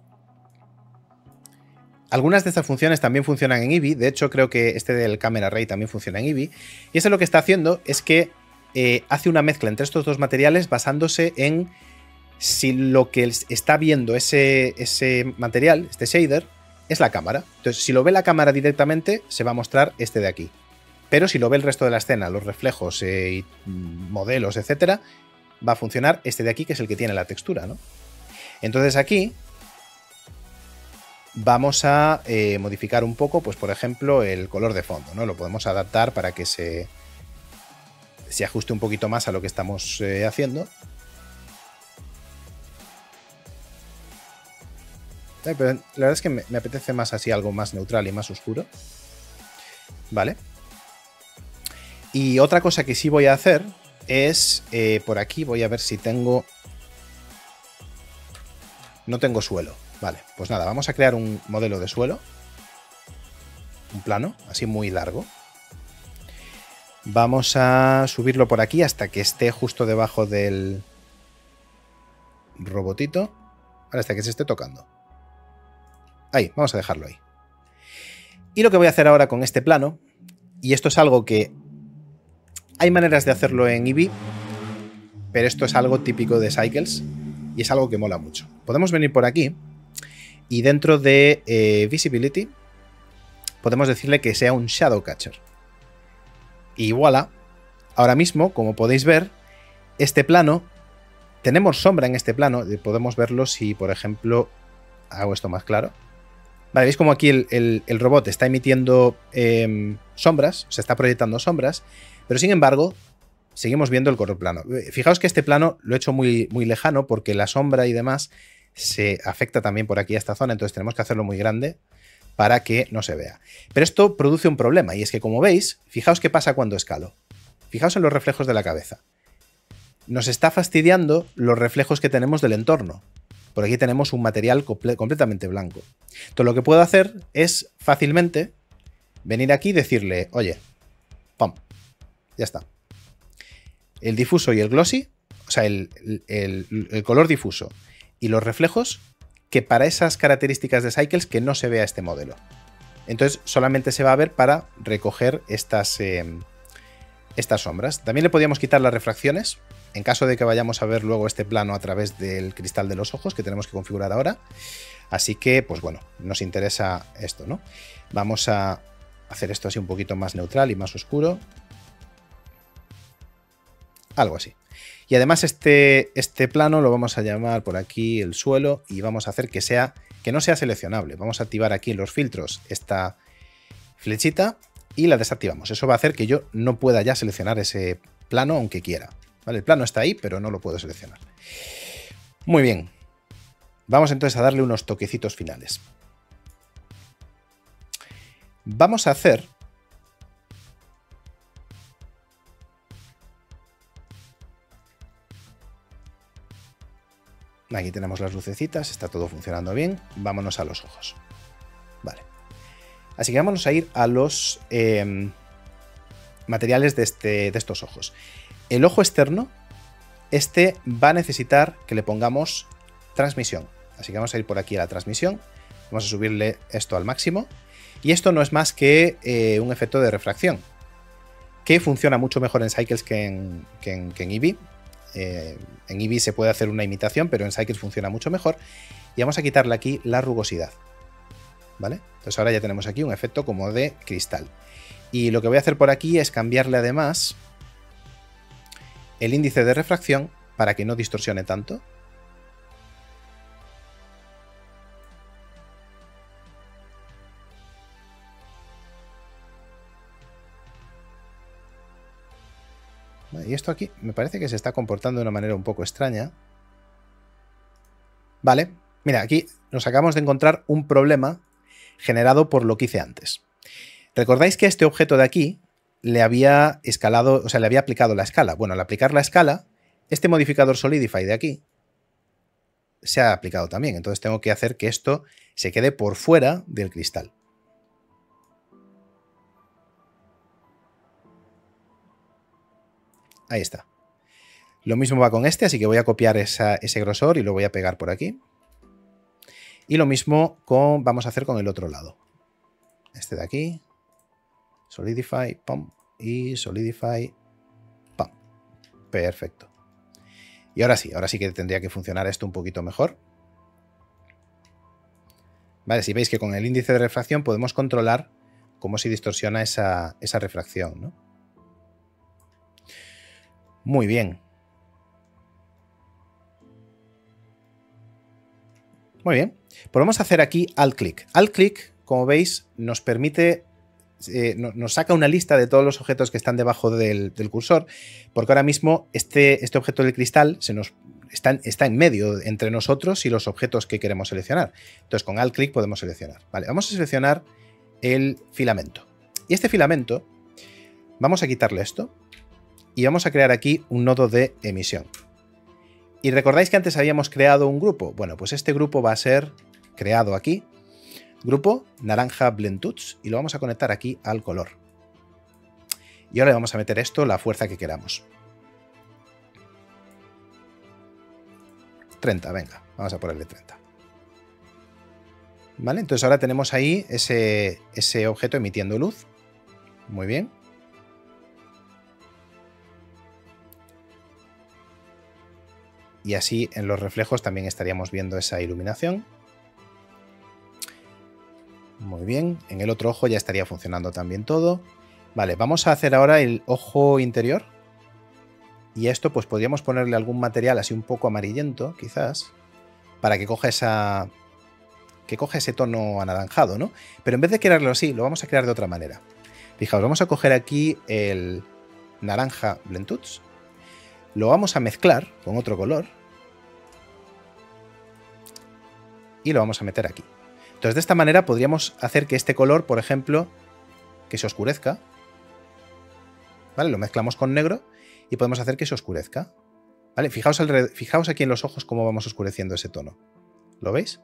Algunas de estas funciones también funcionan en Eevee. De hecho, creo que este del Camera Ray también funciona en Eevee. Y eso lo que está haciendo es que eh, hace una mezcla entre estos dos materiales basándose en si lo que está viendo ese, ese material, este shader, es la cámara. Entonces, si lo ve la cámara directamente, se va a mostrar este de aquí. Pero si lo ve el resto de la escena, los reflejos, eh, y modelos, etcétera, va a funcionar este de aquí, que es el que tiene la textura, ¿no? Entonces aquí vamos a eh, modificar un poco, pues por ejemplo, el color de fondo, ¿no? Lo podemos adaptar para que se, se ajuste un poquito más a lo que estamos eh, haciendo. Eh, pero la verdad es que me, me apetece más así, algo más neutral y más oscuro. Vale. Y otra cosa que sí voy a hacer es, eh, por aquí voy a ver si tengo... No tengo suelo. Vale, pues nada, vamos a crear un modelo de suelo. Un plano, así muy largo. Vamos a subirlo por aquí hasta que esté justo debajo del robotito. Ahora, hasta que se esté tocando. Ahí, vamos a dejarlo ahí. Y lo que voy a hacer ahora con este plano, y esto es algo que hay maneras de hacerlo en Eevee, pero esto es algo típico de Cycles y es algo que mola mucho. Podemos venir por aquí y dentro de eh, Visibility podemos decirle que sea un Shadow Catcher. Y voilà, ahora mismo, como podéis ver, este plano, tenemos sombra en este plano, podemos verlo si, por ejemplo, hago esto más claro. Vale, veis como aquí el, el, el robot está emitiendo eh, sombras, se está proyectando sombras, pero sin embargo, seguimos viendo el color plano. Fijaos que este plano lo he hecho muy, muy lejano porque la sombra y demás se afecta también por aquí a esta zona, entonces tenemos que hacerlo muy grande para que no se vea. Pero esto produce un problema, y es que, como veis, fijaos qué pasa cuando escalo. Fijaos en los reflejos de la cabeza. Nos está fastidiando los reflejos que tenemos del entorno. Por aquí tenemos un material comple- completamente blanco. Entonces lo que puedo hacer es fácilmente venir aquí y decirle, oye, pum, ya está. El difuso y el glossy, o sea, el, el, el color difuso y los reflejos, que para esas características de Cycles que no se vea este modelo. Entonces solamente se va a ver para recoger estas, eh, estas sombras. También le podríamos quitar las refracciones, en caso de que vayamos a ver luego este plano a través del cristal de los ojos, que tenemos que configurar ahora. Así que, pues bueno, nos interesa esto, ¿no? Vamos a hacer esto así un poquito más neutral y más oscuro. Algo así. Y además este, este plano lo vamos a llamar por aquí el suelo y vamos a hacer que, sea, que no sea seleccionable. Vamos a activar aquí en los filtros esta flechita y la desactivamos. Eso va a hacer que yo no pueda ya seleccionar ese plano aunque quiera. ¿Vale? El plano está ahí, pero no lo puedo seleccionar. Muy bien. Vamos entonces a darle unos toquecitos finales. Vamos a hacer... Aquí tenemos las lucecitas, está todo funcionando bien. Vámonos a los ojos. Vale. Así que vámonos a ir a los eh, materiales de, este, de estos ojos. El ojo externo, este va a necesitar que le pongamos transmisión. Así que vamos a ir por aquí a la transmisión. Vamos a subirle esto al máximo. Y esto no es más que eh, un efecto de refracción, que funciona mucho mejor en Cycles que en, que en, que en Eevee. Eh, en Eevee se puede hacer una imitación, pero en Cycles funciona mucho mejor. Y vamos a quitarle aquí la rugosidad. ¿Vale? Entonces ahora ya tenemos aquí un efecto como de cristal. Y lo que voy a hacer por aquí es cambiarle además el índice de refracción para que no distorsione tanto. y esto aquí me parece que se está comportando de una manera un poco extraña. Vale, mira, aquí nos acabamos de encontrar un problema generado por lo que hice antes. ¿Recordáis que este objeto de aquí le había escalado, o sea, le había aplicado la escala? Bueno, al aplicar la escala, este modificador Solidify de aquí se ha aplicado también. Entonces tengo que hacer que esto se quede por fuera del cristal. Ahí está. Lo mismo va con este, así que voy a copiar esa, ese grosor y lo voy a pegar por aquí. Y lo mismo con, vamos a hacer con el otro lado. Este de aquí. Solidify, pum. Y Solidify, pum. Perfecto. Y ahora sí, ahora sí que tendría que funcionar esto un poquito mejor. Vale, si veis que con el índice de refracción podemos controlar cómo se distorsiona esa, esa refracción, ¿no? Muy bien. Muy bien. Pues vamos a hacer aquí alt-click. Alt-click, como veis, nos permite, eh, nos saca una lista de todos los objetos que están debajo del, del cursor, porque ahora mismo este, este objeto del cristal se nos, está, está en medio entre nosotros y los objetos que queremos seleccionar. Entonces, con alt-click podemos seleccionar. Vale, vamos a seleccionar el filamento. Y este filamento, vamos a quitarle esto y vamos a crear aquí un nodo de emisión. ¿Y recordáis que antes habíamos creado un grupo? Bueno, pues este grupo va a ser creado aquí. Grupo naranja blend tools y lo vamos a conectar aquí al color. Y ahora le vamos a meter esto, la fuerza que queramos. treinta, venga, vamos a ponerle treinta. ¿Vale? Entonces ahora tenemos ahí ese, ese objeto emitiendo luz. Muy bien. Y así en los reflejos también estaríamos viendo esa iluminación. Muy bien, en el otro ojo ya estaría funcionando también todo. Vale, vamos a hacer ahora el ojo interior. Y esto pues podríamos ponerle algún material así un poco amarillento, quizás, para que coja esa, que coja ese tono anaranjado, ¿no? Pero en vez de crearlo así, lo vamos a crear de otra manera. Fijaos, vamos a coger aquí el naranja blend tools. Lo vamos a mezclar con otro color y lo vamos a meter aquí. Entonces de esta manera podríamos hacer que este color, por ejemplo, que se oscurezca. ¿Vale? Lo mezclamos con negro y podemos hacer que se oscurezca. ¿Vale? Fijaos, alrededor, fijaos aquí en los ojos cómo vamos oscureciendo ese tono. ¿Lo veis?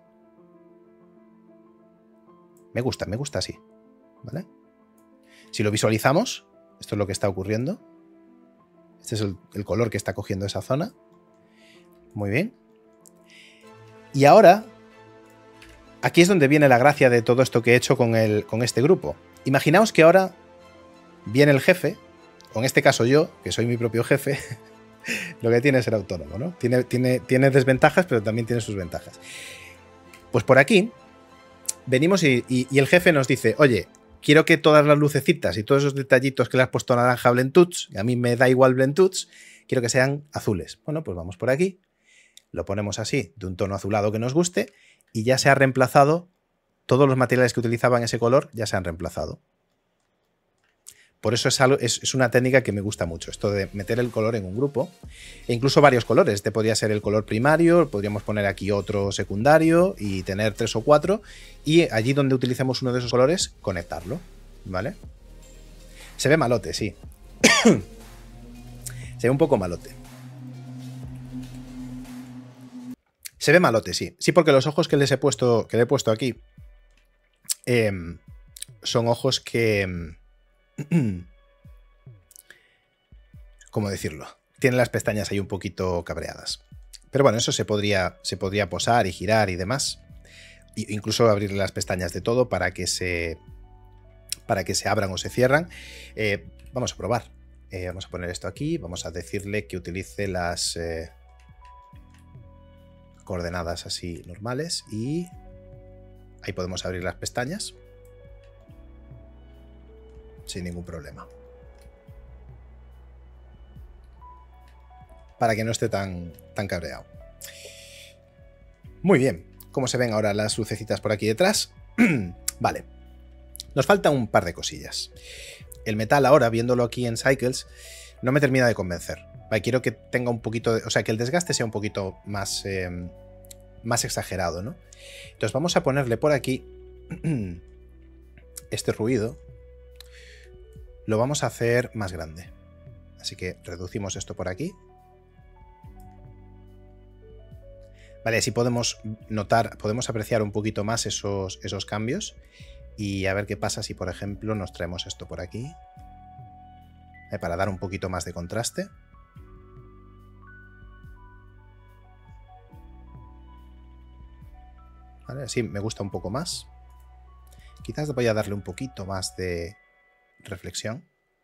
Me gusta, me gusta así. ¿Vale? Si lo visualizamos, esto es lo que está ocurriendo. Este es el, el color que está cogiendo esa zona. Muy bien. Y ahora, aquí es donde viene la gracia de todo esto que he hecho con, el, con este grupo. Imaginaos que ahora viene el jefe, o en este caso yo, que soy mi propio jefe, lo que tiene es ser autónomo, ¿no? Tiene, tiene, tiene desventajas, pero también tiene sus ventajas. Pues por aquí venimos y, y, y el jefe nos dice, oye, quiero que todas las lucecitas y todos esos detallitos que le has puesto naranja blend tools, y a mí me da igual blend tools, quiero que sean azules. Bueno, pues vamos por aquí, lo ponemos así, de un tono azulado que nos guste, y ya se ha reemplazado, todos los materiales que utilizaban ese color ya se han reemplazado. Por eso es, algo, es, es una técnica que me gusta mucho, esto de meter el color en un grupo, e incluso varios colores. Este podría ser el color primario, podríamos poner aquí otro secundario y tener tres o cuatro, y allí donde utilicemos uno de esos colores, conectarlo, ¿vale? Se ve malote, sí. Se ve un poco malote. Se ve malote, sí. Sí, porque los ojos que les he puesto, que le he puesto aquí eh, son ojos que... ¿Cómo decirlo? Tienen las pestañas ahí un poquito cabreadas. Pero bueno, eso se podría, se podría posar y girar y demás. E incluso abrir las pestañas de todo para que se, para que se abran o se cierran. Eh, vamos a probar. Eh, vamos a poner esto aquí. Vamos a decirle que utilice las eh, coordenadas así normales. Y ahí podemos abrir las pestañas sin ningún problema. Para que no esté tan, tan cabreado. Muy bien. ¿Cómo se ven ahora las lucecitas por aquí detrás? Vale. Nos falta un par de cosillas. El metal ahora, viéndolo aquí en Cycles, no me termina de convencer. Vale, quiero que tenga un poquito de, o sea, que el desgaste sea un poquito más, eh, más exagerado, ¿no? Entonces vamos a ponerle por aquí este ruido. Lo vamos a hacer más grande. Así que reducimos esto por aquí. Vale, así podemos notar, podemos apreciar un poquito más esos, esos cambios. Y a ver qué pasa si, por ejemplo, nos traemos esto por aquí. Eh, para dar un poquito más de contraste. Vale, así me gusta un poco más. Quizás voy a darle un poquito más de reflexión.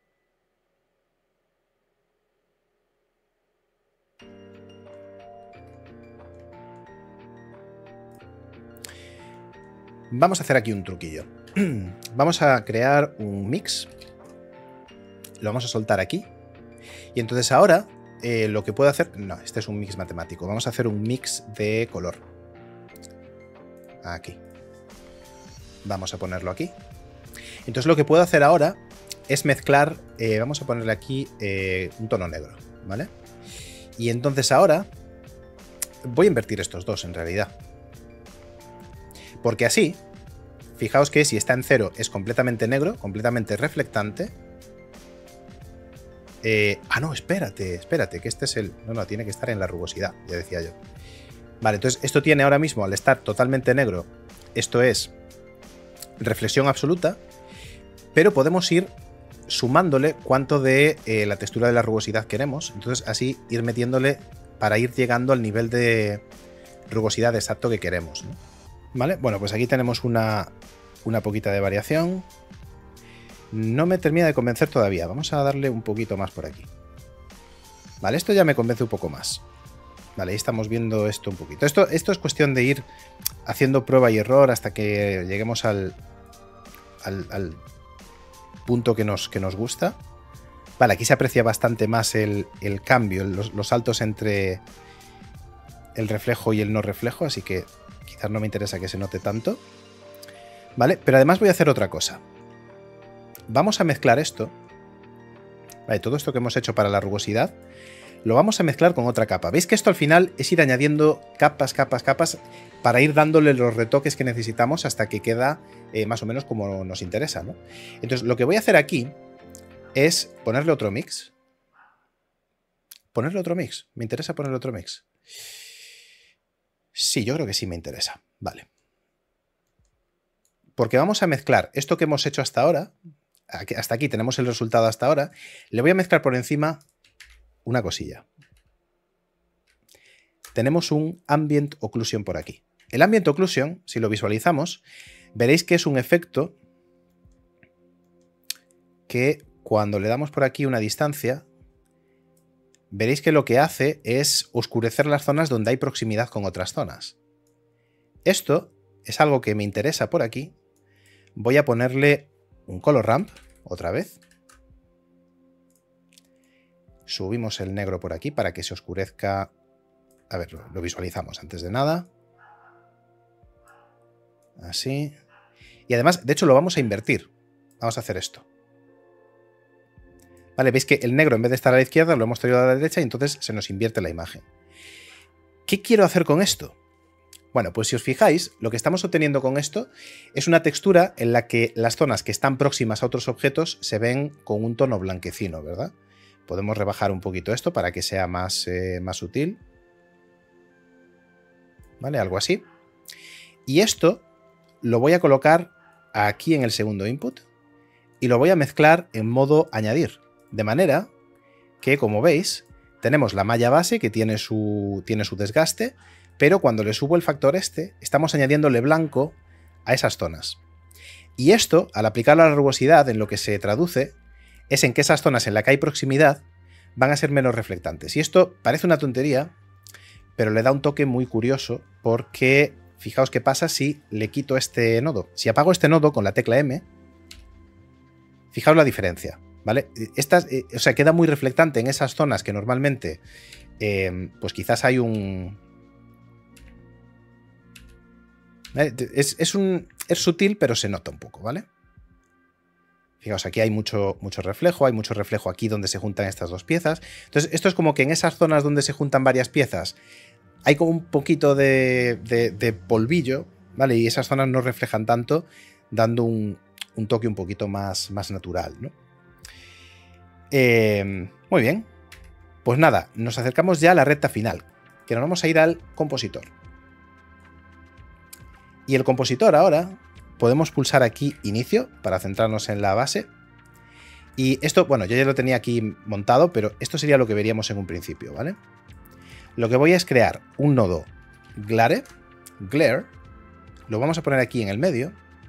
Vamos a hacer aquí un truquillo. Vamos a crear un mix. Lo vamos a soltar aquí. Y entonces ahora eh, lo que puedo hacer... No, este es un mix matemático. Vamos a hacer un mix de color. Aquí. Vamos a ponerlo aquí. Entonces lo que puedo hacer ahora es mezclar... Eh, vamos a ponerle aquí eh, un tono negro, ¿vale? Y entonces ahora voy a invertir estos dos en realidad. Porque así, fijaos que si está en cero es completamente negro, completamente reflectante. Eh, ah, no, espérate, espérate, que este es el... No, no, tiene que estar en la rugosidad, ya decía yo. Vale, entonces esto tiene ahora mismo, al estar totalmente negro, esto es reflexión absoluta, pero podemos ir sumándole cuánto de eh, la textura de la rugosidad queremos. Entonces así ir metiéndole para ir llegando al nivel de rugosidad exacto que queremos, ¿no? Vale, bueno, pues aquí tenemos una, una poquita de variación. No me termina de convencer todavía. Vamos a darle un poquito más por aquí. Vale, esto ya me convence un poco más. Vale, ahí estamos viendo esto un poquito. Esto, esto es cuestión de ir haciendo prueba y error hasta que lleguemos al, al, al punto que nos, que nos gusta. Vale, aquí se aprecia bastante más el, el cambio, los, los saltos entre el reflejo y el no reflejo, así que quizás no me interesa que se note tanto. Vale, pero además voy a hacer otra cosa. Vamos a mezclar esto. Vale, todo esto que hemos hecho para la rugosidad lo vamos a mezclar con otra capa. ¿Veis que esto al final es ir añadiendo capas, capas, capas para ir dándole los retoques que necesitamos hasta que queda eh, más o menos como nos interesa, ¿no? Entonces lo que voy a hacer aquí es ponerle otro mix. ¿Ponerle otro mix? ¿Me interesa ponerle otro mix? Sí, yo creo que sí me interesa. Vale. Porque vamos a mezclar esto que hemos hecho hasta ahora. Hasta aquí tenemos el resultado hasta ahora. Le voy a mezclar por encima una cosilla. Tenemos un Ambient Occlusion por aquí. El Ambient Occlusion, si lo visualizamos, veréis que es un efecto que cuando le damos por aquí una distancia, veréis que lo que hace es oscurecer las zonas donde hay proximidad con otras zonas. Esto es algo que me interesa por aquí. Voy a ponerle un color ramp, otra vez. Subimos el negro por aquí para que se oscurezca. A ver, lo, lo visualizamos antes de nada. Así. Y además, de hecho, lo vamos a invertir. Vamos a hacer esto. Vale, veis que el negro en vez de estar a la izquierda lo hemos traído a la derecha y entonces se nos invierte la imagen. ¿Qué quiero hacer con esto? Bueno, pues si os fijáis, lo que estamos obteniendo con esto es una textura en la que las zonas que están próximas a otros objetos se ven con un tono blanquecino, ¿verdad? Podemos rebajar un poquito esto para que sea más, eh, más sutil. ¿Vale? Algo así. Y esto lo voy a colocar aquí en el segundo input y lo voy a mezclar en modo añadir. De manera que, como veis, tenemos la malla base que tiene su, tiene su desgaste, pero cuando le subo el factor este, estamos añadiéndole blanco a esas zonas. Y esto, al aplicar la rugosidad, en lo que se traduce es en que esas zonas en las que hay proximidad van a ser menos reflectantes. Y esto parece una tontería, pero le da un toque muy curioso porque fijaos qué pasa si le quito este nodo. Si apago este nodo con la tecla M, fijaos la diferencia, ¿vale? Estas, eh, o sea, queda muy reflectante en esas zonas que normalmente eh, pues quizás hay un... Es, es, un... es sutil, pero se nota un poco, ¿vale? Fijaos, aquí hay mucho, mucho reflejo, hay mucho reflejo aquí donde se juntan estas dos piezas. Entonces, esto es como que en esas zonas donde se juntan varias piezas hay como un poquito de, de, de polvillo, ¿vale? Y esas zonas no reflejan tanto, dando un, un toque un poquito más, más natural, ¿no? Eh, muy bien. Pues nada, nos acercamos ya a la recta final, que nos vamos a ir al compositor. Y el compositor ahora, podemos pulsar aquí inicio para centrarnos en la base. Y esto, bueno, yo ya lo tenía aquí montado, pero esto sería lo que veríamos en un principio, ¿vale? Lo que voy a es crear un nodo Glare, Glare, lo vamos a poner aquí en el medio.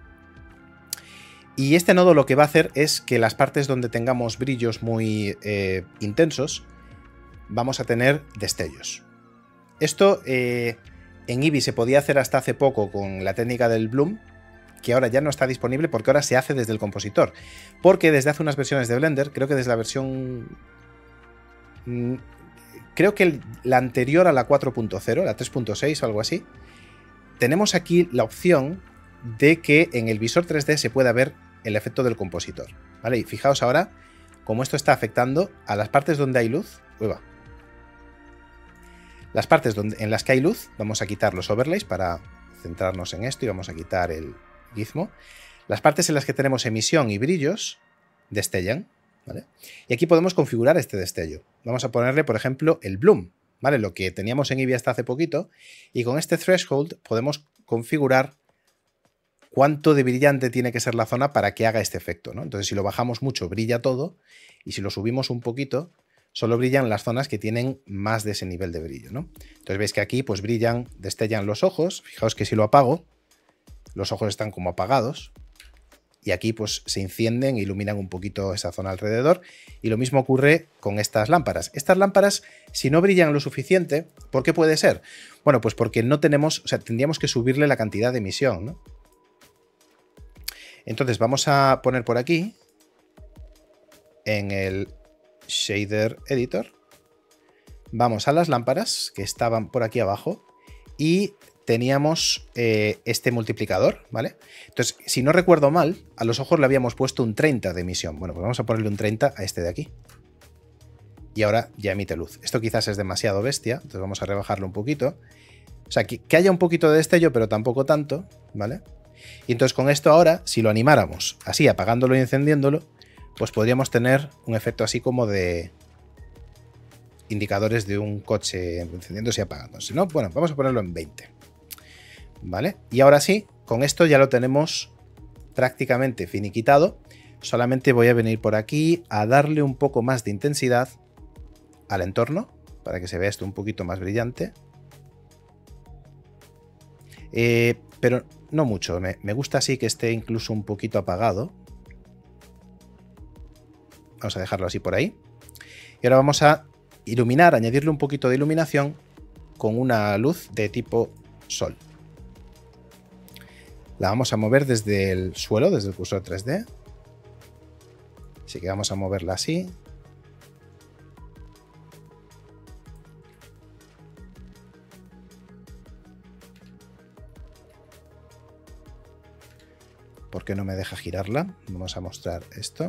Y este nodo lo que va a hacer es que las partes donde tengamos brillos muy eh, intensos, vamos a tener destellos. Esto eh, en Eevee se podía hacer hasta hace poco con la técnica del bloom, que ahora ya no está disponible porque ahora se hace desde el compositor. Porque desde hace unas versiones de Blender, creo que desde la versión... Creo que la anterior a la cuatro punto cero, la tres punto seis o algo así, tenemos aquí la opción de que en el visor tres D se pueda ver el efecto del compositor, ¿vale? Y fijaos ahora cómo esto está afectando a las partes donde hay luz. Uy, va. Las partes donde, en las que hay luz, vamos a quitar los overlays para centrarnos en esto y vamos a quitar el gizmo. Las partes en las que tenemos emisión y brillos destellan, ¿vale? Y aquí podemos configurar este destello. Vamos a ponerle, por ejemplo, el bloom, ¿vale? Lo que teníamos en Eevee hasta hace poquito. Y con este threshold podemos configurar cuánto de brillante tiene que ser la zona para que haga este efecto, ¿no? Entonces, si lo bajamos mucho, brilla todo. Y si lo subimos un poquito, solo brillan las zonas que tienen más de ese nivel de brillo, ¿no? Entonces veis que aquí pues brillan, destellan los ojos. Fijaos que si lo apago, los ojos están como apagados. Y aquí pues se encienden e iluminan un poquito esa zona alrededor. Y lo mismo ocurre con estas lámparas. Estas lámparas, si no brillan lo suficiente, ¿por qué puede ser? Bueno, pues porque no tenemos, o sea, tendríamos que subirle la cantidad de emisión, ¿no? Entonces vamos a poner por aquí, en el Shader Editor, vamos a las lámparas que estaban por aquí abajo y teníamos eh, este multiplicador, ¿vale? Entonces, si no recuerdo mal, a los ojos le habíamos puesto un treinta de emisión. Bueno, pues vamos a ponerle un treinta a este de aquí. Y ahora ya emite luz. Esto quizás es demasiado bestia, entonces vamos a rebajarlo un poquito. O sea, que, que haya un poquito de destello, pero tampoco tanto, ¿vale? Y entonces con esto ahora, si lo animáramos así, apagándolo y encendiéndolo, pues podríamos tener un efecto así como de indicadores de un coche encendiéndose y apagándose, ¿no? Bueno, vamos a ponerlo en veinte. ¿Vale? Y ahora sí, con esto ya lo tenemos prácticamente finiquitado. Solamente voy a venir por aquí a darle un poco más de intensidad al entorno para que se vea esto un poquito más brillante. Eh, pero no mucho, me, me gusta así que esté incluso un poquito apagado. Vamos a dejarlo así por ahí. Y ahora vamos a iluminar, añadirle un poquito de iluminación con una luz de tipo sol. La vamos a mover desde el suelo, desde el cursor tres D. Así que vamos a moverla así. ¿Por qué no me deja girarla? Vamos a mostrar esto.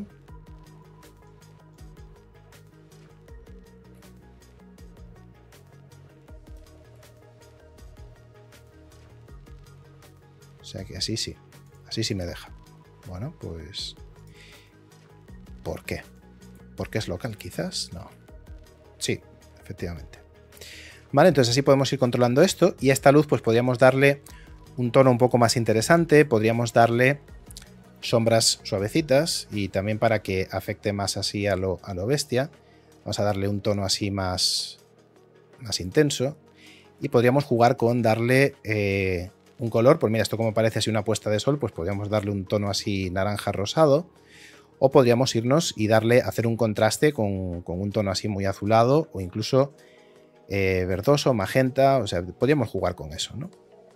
O sea que así sí, así sí me deja. Bueno, pues... ¿por qué? ¿Porque es local quizás? No. Sí, efectivamente. Vale, entonces así podemos ir controlando esto y a esta luz pues podríamos darle un tono un poco más interesante, podríamos darle sombras suavecitas y también para que afecte más así a lo, a lo bestia, vamos a darle un tono así más, más intenso y podríamos jugar con darle eh, un color, pues mira, esto como parece así una puesta de sol, pues podríamos darle un tono así naranja rosado o podríamos irnos y darle, hacer un contraste con, con un tono así muy azulado o incluso eh, verdoso, magenta, o sea, podríamos jugar con eso, ¿no?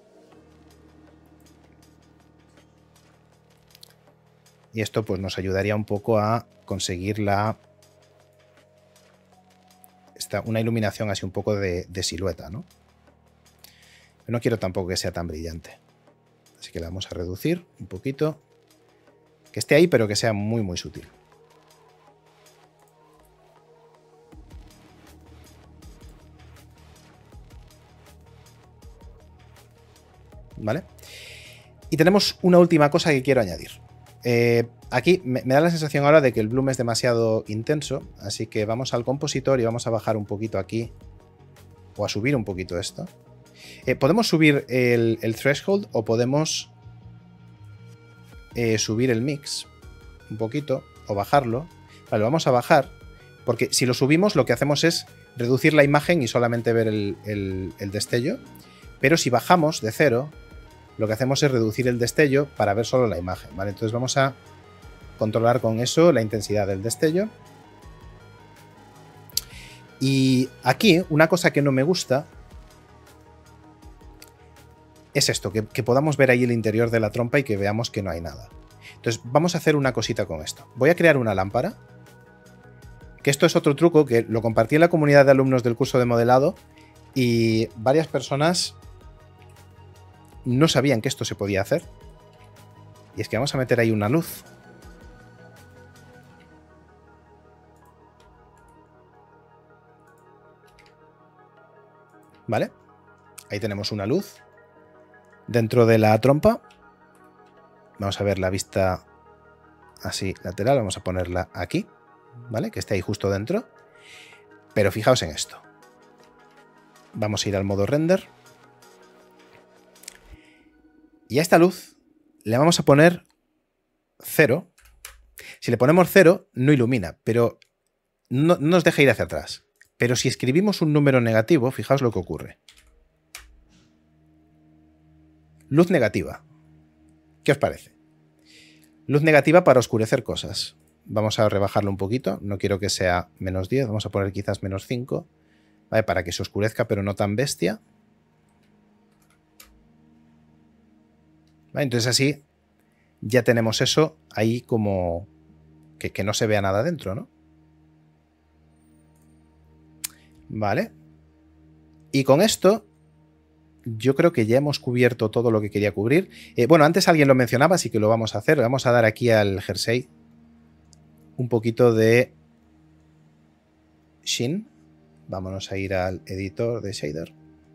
Y esto pues nos ayudaría un poco a conseguir la esta, una iluminación así un poco de, de silueta, ¿no? Pero no quiero tampoco que sea tan brillante. Así que la vamos a reducir un poquito. Que esté ahí, pero que sea muy, muy sutil. ¿Vale? Y tenemos una última cosa que quiero añadir. Eh, aquí me, me da la sensación ahora de que el bloom es demasiado intenso, así que vamos al compositor y vamos a bajar un poquito aquí, o a subir un poquito esto. Eh, podemos subir el, el threshold o podemos eh, subir el mix un poquito o bajarlo. Vale, vamos a bajar, porque si lo subimos lo que hacemos es reducir la imagen y solamente ver el, el, el destello, pero si bajamos de cero, lo que hacemos es reducir el destello para ver solo la imagen, ¿vale? Entonces vamos a controlar con eso la intensidad del destello. Y aquí, una cosa que no me gusta es esto, que, que podamos ver ahí el interior de la trompa y que veamos que no hay nada. Entonces vamos a hacer una cosita con esto. Voy a crear una lámpara, que esto es otro truco que lo compartí en la comunidad de alumnos del curso de modelado y varias personas no sabían que esto se podía hacer. Y es que vamos a meter ahí una luz. ¿Vale? Ahí tenemos una luz dentro de la trompa. Vamos a ver la vista así lateral. Vamos a ponerla aquí, ¿vale? Que esté ahí justo dentro. Pero fijaos en esto. Vamos a ir al modo render. Y a esta luz le vamos a poner cero. Si le ponemos cero, no ilumina, pero no, no nos deja ir hacia atrás. Pero si escribimos un número negativo, fijaos lo que ocurre. Luz negativa. ¿Qué os parece? Luz negativa para oscurecer cosas. Vamos a rebajarlo un poquito. No quiero que sea menos diez. Vamos a poner quizás menos cinco. ¿Vale? Para que se oscurezca, pero no tan bestia. ¿Vale? Entonces así ya tenemos eso ahí como que, que no se vea nada dentro, ¿no? Vale. Y con esto yo creo que ya hemos cubierto todo lo que quería cubrir. Eh, bueno, antes alguien lo mencionaba, así que lo vamos a hacer. Vamos a dar aquí al jersey un poquito de sheen. Vámonos a ir al editor de shader.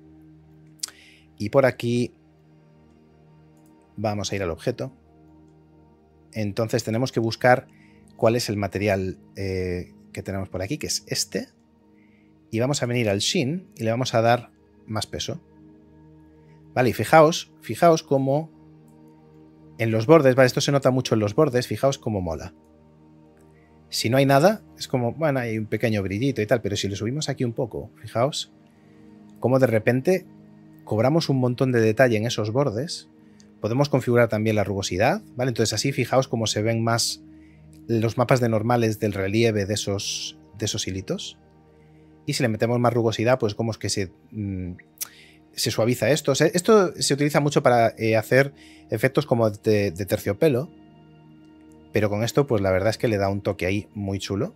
Y por aquí vamos a ir al objeto. Entonces tenemos que buscar cuál es el material eh, que tenemos por aquí, que es este. Y vamos a venir al sheen y le vamos a dar más peso. Vale, y fijaos, fijaos cómo en los bordes, vale, esto se nota mucho en los bordes, fijaos cómo mola. Si no hay nada, es como, bueno, hay un pequeño brillito y tal, pero si le subimos aquí un poco, fijaos cómo de repente cobramos un montón de detalle en esos bordes. Podemos configurar también la rugosidad, ¿vale? Entonces así fijaos cómo se ven más los mapas de normales del relieve de esos, de esos hilitos. Y si le metemos más rugosidad, pues como es que se, mmm, se suaviza esto. O sea, esto se utiliza mucho para eh, hacer efectos como de, de terciopelo. Pero con esto, pues la verdad es que le da un toque ahí muy chulo.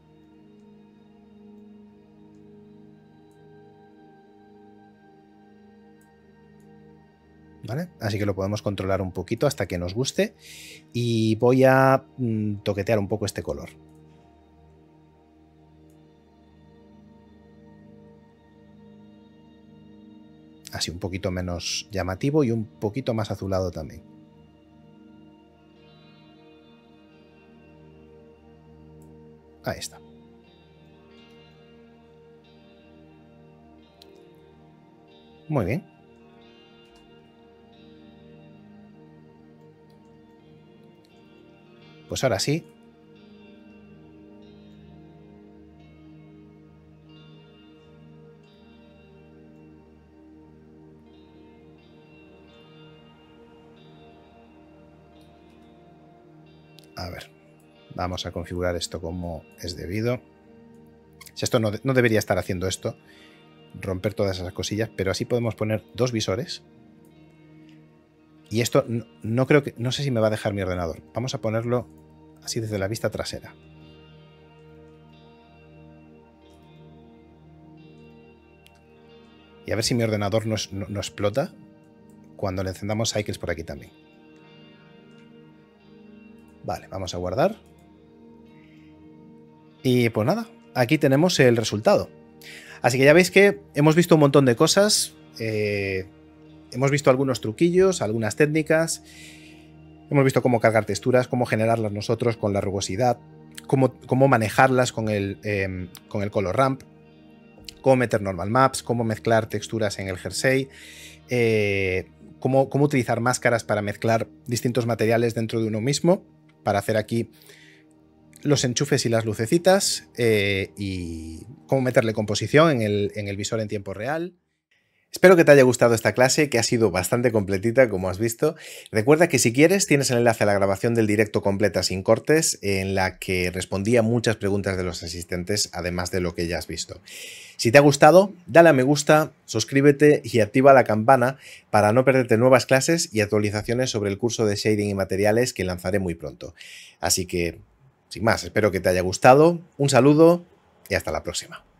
¿Vale? Así que lo podemos controlar un poquito hasta que nos guste. Y voy a mmm, toquetear un poco este color. Así un poquito menos llamativo y un poquito más azulado también. Ahí está. Muy bien. Pues ahora sí. A ver, vamos a configurar esto como es debido. Si esto no, no debería estar haciendo esto, romper todas esas cosillas, pero así podemos poner dos visores. Y esto no, no creo que, no sé si me va a dejar mi ordenador. Vamos a ponerlo así desde la vista trasera. Y a ver si mi ordenador no, no, no explota cuando le encendamos Cycles por aquí también. Vale, vamos a guardar. Y pues nada, aquí tenemos el resultado. Así que ya veis que hemos visto un montón de cosas, eh, hemos visto algunos truquillos, algunas técnicas, hemos visto cómo cargar texturas, cómo generarlas nosotros con la rugosidad, cómo, cómo manejarlas con el, eh, con el color ramp, cómo meter normal maps, cómo mezclar texturas en el jersey, eh, cómo, cómo utilizar máscaras para mezclar distintos materiales dentro de uno mismo, para hacer aquí los enchufes y las lucecitas, eh, y cómo meterle composición en el, en el visor en tiempo real. Espero que te haya gustado esta clase, que ha sido bastante completita, como has visto. Recuerda que si quieres tienes el enlace a la grabación del directo completa sin cortes, en la que respondía muchas preguntas de los asistentes, además de lo que ya has visto. Si te ha gustado, dale a me gusta, suscríbete y activa la campana para no perderte nuevas clases y actualizaciones sobre el curso de shading y materiales que lanzaré muy pronto. Así que, sin más, espero que te haya gustado, un saludo y hasta la próxima.